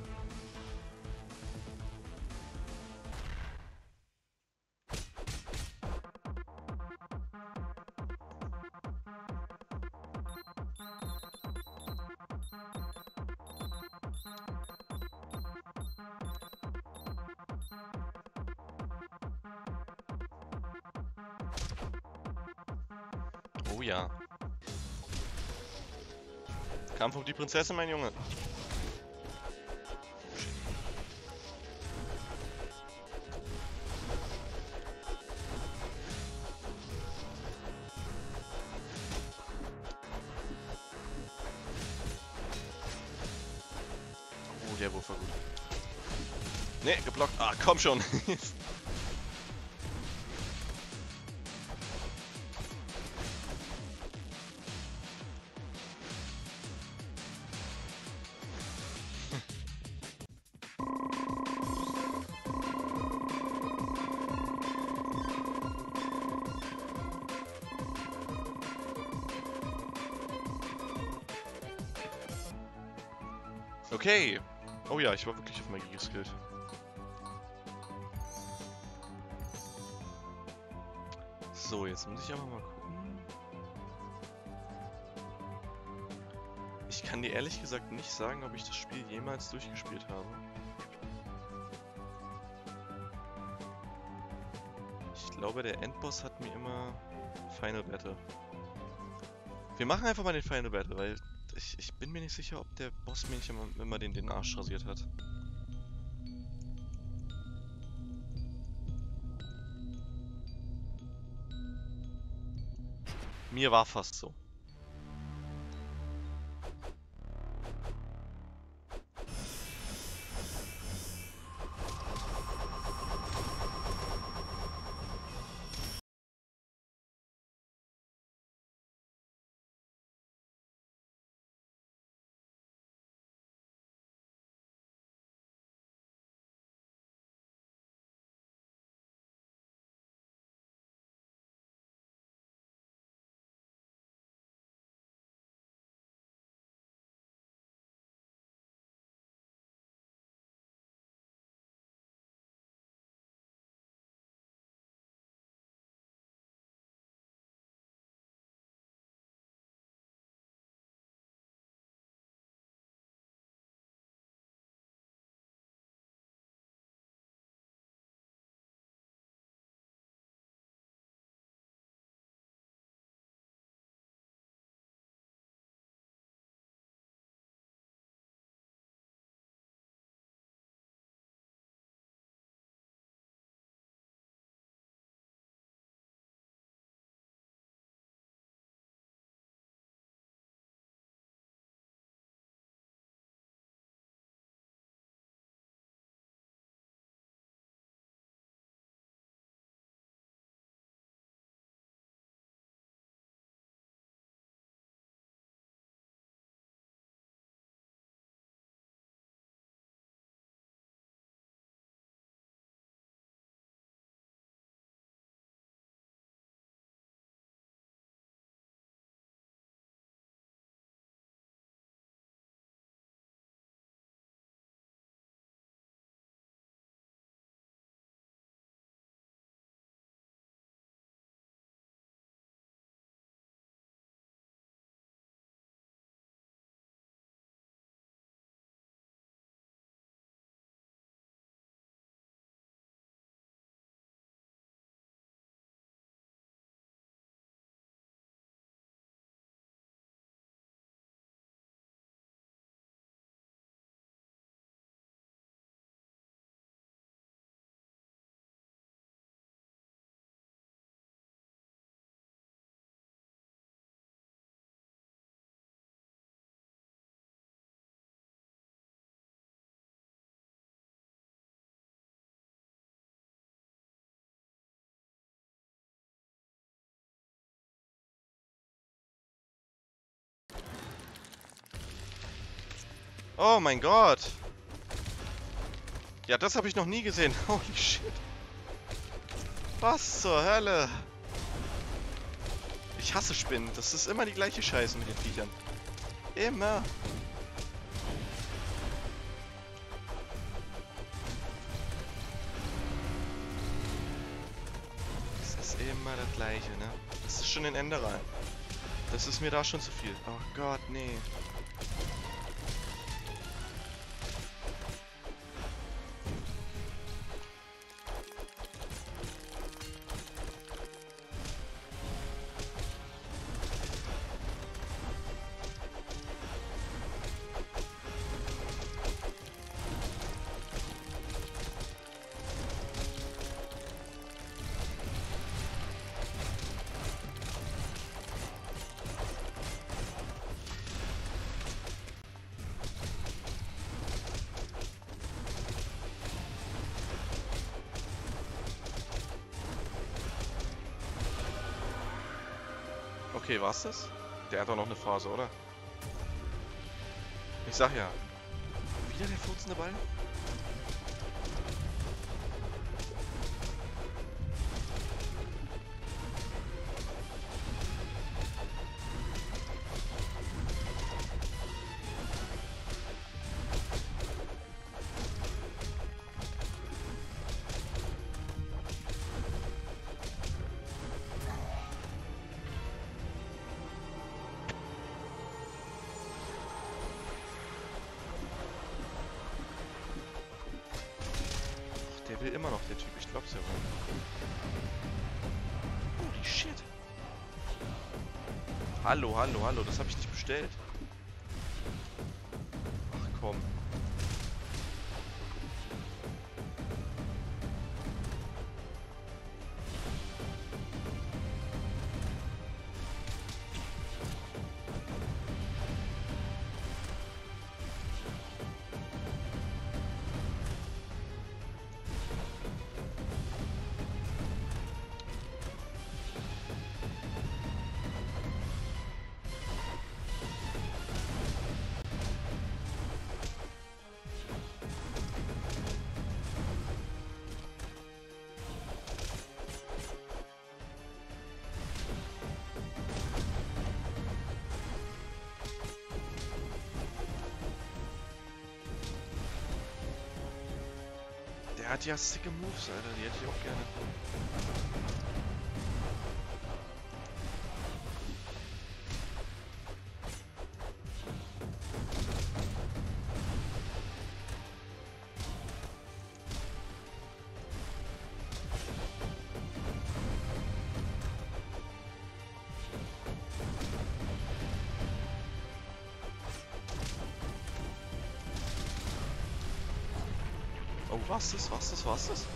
Oh ja. Kampf um die Prinzessin, mein Junge. Oh, der Wurf war gut. Ne, geblockt. Ah, komm schon. Okay. Oh ja, ich war wirklich auf Magie geskillt. So, jetzt muss ich aber mal gucken. Ich kann dir ehrlich gesagt nicht sagen, ob ich das Spiel jemals durchgespielt habe. Ich glaube, der Endboss hat mir immer Final Battle. Wir machen einfach mal den Final Battle, weil ich bin mir nicht sicher, ob der Boss mir nicht immer den Arsch rasiert hat. Mir war fast so. Oh mein Gott. Ja, das habe ich noch nie gesehen. Holy shit. Was zur Hölle? Ich hasse Spinnen. Das ist immer die gleiche Scheiße mit den Viechern. Immer. Es ist immer das gleiche, ne? Das ist schon in Enderal. Das ist mir da schon zu viel. Oh Gott, nee. Okay, war's das? Der hat doch noch eine Phase, oder? Ich sag ja. Wieder der furzende Ball? Der will immer noch, der Typ. Ich glaub's ja wohl. Holy shit. Hallo, hallo, hallo. Das habe ich nicht bestellt. Ach komm. Der hat ja sicke Moves, Alter. Die hätte ich auch gerne. Oh, was ist? Was ist? Was ist?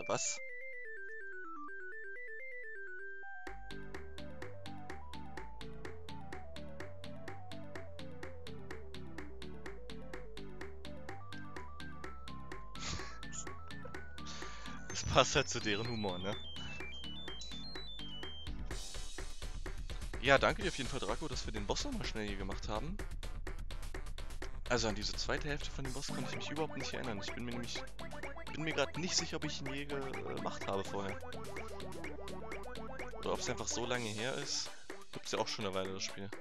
was? Das passt halt zu deren Humor, ne? Ja, danke dir auf jeden Fall, Draco, dass wir den Boss nochmal schnell hier gemacht haben. Also an diese zweite Hälfte von dem Boss konnte ich mich überhaupt nicht erinnern. Ich bin mir gerade nicht sicher, ob ich ihn je gemacht habe vorher. Oder ob es einfach so lange her ist. Gibt's ja auch schon eine Weile, das Spiel.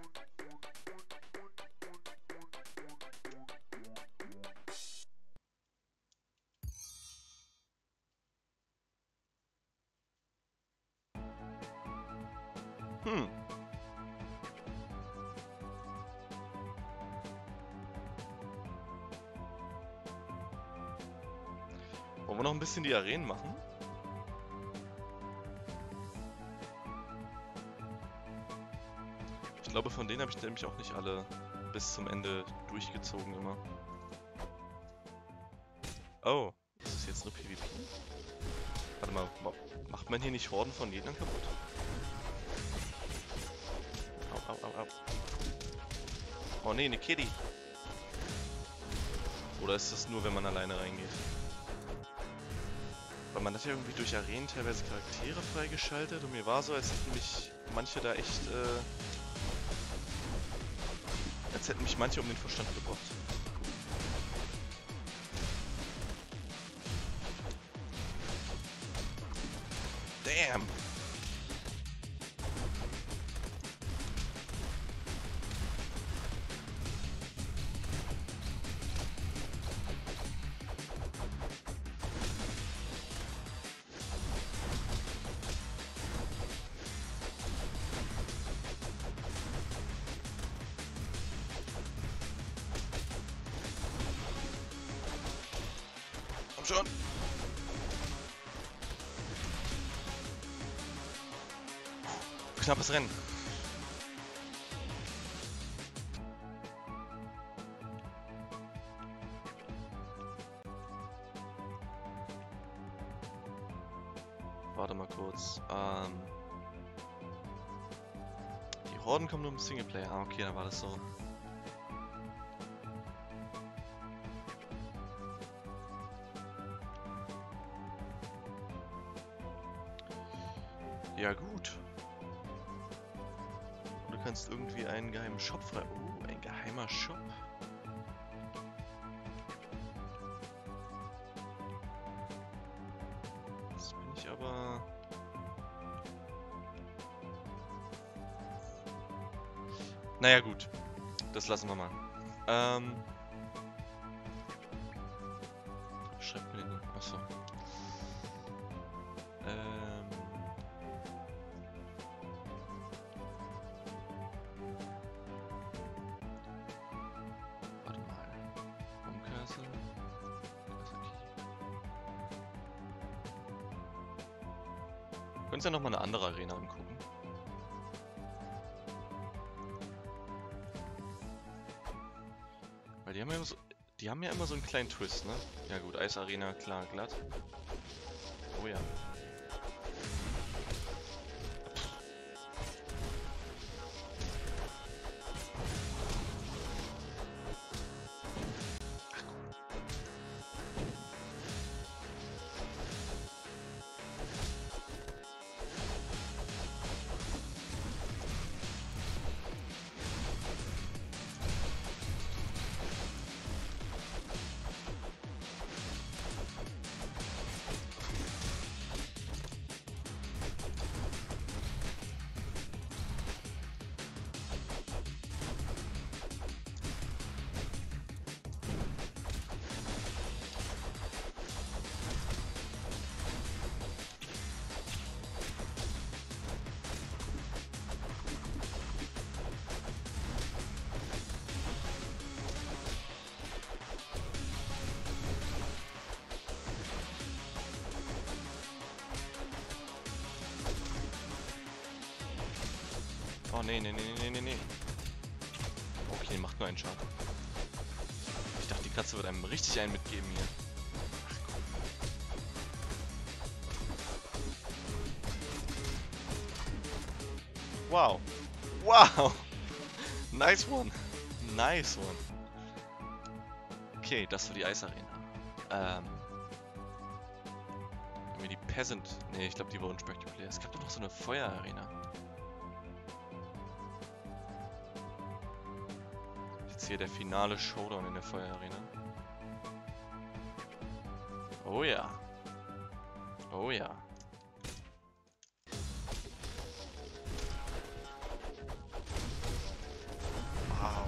Wollen wir noch ein bisschen die Arenen machen? Ich glaube, von denen habe ich nämlich auch nicht alle bis zum Ende durchgezogen immer. Oh, ist das jetzt nur PvP? Warte mal, macht man hier nicht Horden von Gegnern kaputt? Au, au, au, au. Oh ne, eine Kitty. Oder ist das nur, wenn man alleine reingeht? Weil man hat ja irgendwie durch Arenen teilweise Charaktere freigeschaltet und mir war so, als hätten mich manche da echt, als hätten mich manche um den Verstand gebracht. Damn! Komm schon! Knappes Rennen. Warte mal kurz. Die Horden kommen nur im Singleplayer. Ah, okay, dann war das so. Ja, gut. Du kannst irgendwie einen geheimen Shop frei... Oh, ein geheimer Shop. Jetzt bin ich aber... Naja, gut. Das lassen wir mal. Schreibt mir den... Achso. Warte mal. Umkasel. Wir können uns ja nochmal eine andere Arena angucken. Weil die haben ja immer so einen kleinen Twist, ne? Ja gut, Eisarena, klar, glatt. Oh ja. Oh nee, nee, nee, nee, nee, nee. Okay, macht nur einen Schaden. Ich dachte, die Katze wird einem richtig einen mitgeben hier. Ach, Wow. Wow. Nice one. Nice one. Okay, das war die Eisarena. Haben wir die Peasant... Ne, ich glaube, die war unspektakulär. Es gab doch noch so eine Feuerarena. Jetzt hier der finale Showdown in der Feuerarena. Oh ja. Oh ja. Wow.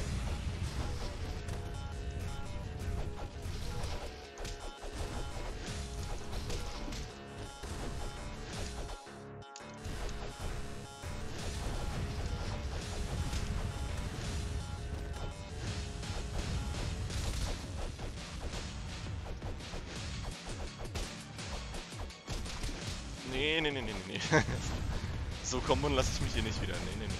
Nee, nee, nee, nee, nee. So kommen lasse ich mich hier nicht wieder. Nee, nee, nee.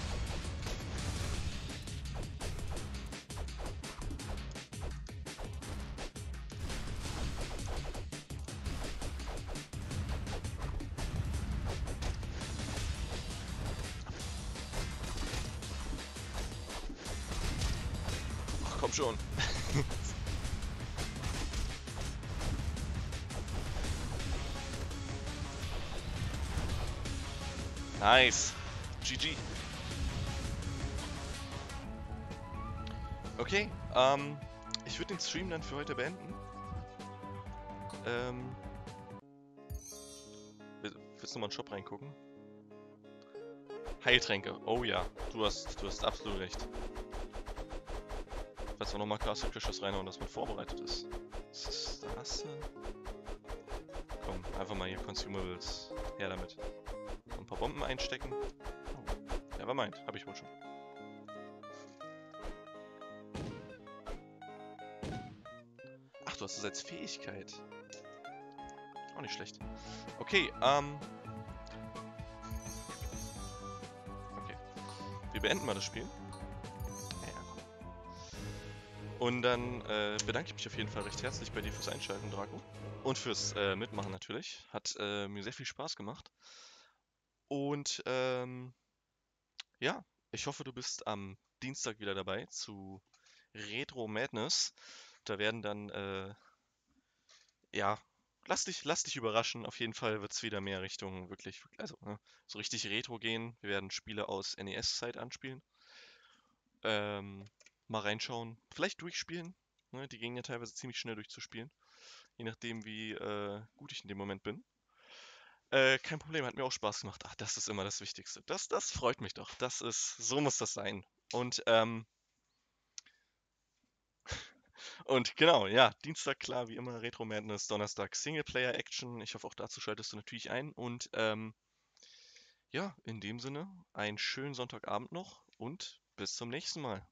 Ach, komm schon. Nice. GG. Okay, ich würde den Stream dann für heute beenden. Willst du mal in den Shop reingucken? Heiltränke. Oh ja, du hast absolut recht. Falls wir nochmal Castle Crashers reinhauen, dass man vorbereitet ist. Was ist das? Komm, einfach mal hier Consumables. Her damit. Ein paar Bomben einstecken. Oh, ja, war meint. Hab ich wohl schon. Ach, du hast es als Fähigkeit. Auch nicht schlecht. Okay, okay. Wir beenden mal das Spiel. Ja, komm. Und dann bedanke ich mich auf jeden Fall recht herzlich bei dir fürs Einschalten, Draco. Und fürs Mitmachen natürlich. Hat mir sehr viel Spaß gemacht. Und ja, ich hoffe, du bist am Dienstag wieder dabei zu Retro Madness. Da werden dann, ja, lass dich überraschen. Auf jeden Fall wird es wieder mehr Richtung wirklich, also ne, so richtig Retro gehen. Wir werden Spiele aus NES-Zeit anspielen. Mal reinschauen, vielleicht durchspielen. Ne, die gehen ja teilweise ziemlich schnell durchzuspielen. Je nachdem, wie gut ich in dem Moment bin. Kein Problem, hat mir auch Spaß gemacht. Ach, das ist immer das Wichtigste. Das freut mich doch. So muss das sein. Und genau, ja, Dienstag klar, wie immer, Retro Madness, Donnerstag Singleplayer Action. Ich hoffe, auch dazu schaltest du natürlich ein. Und ja, in dem Sinne, einen schönen Sonntagabend noch und bis zum nächsten Mal.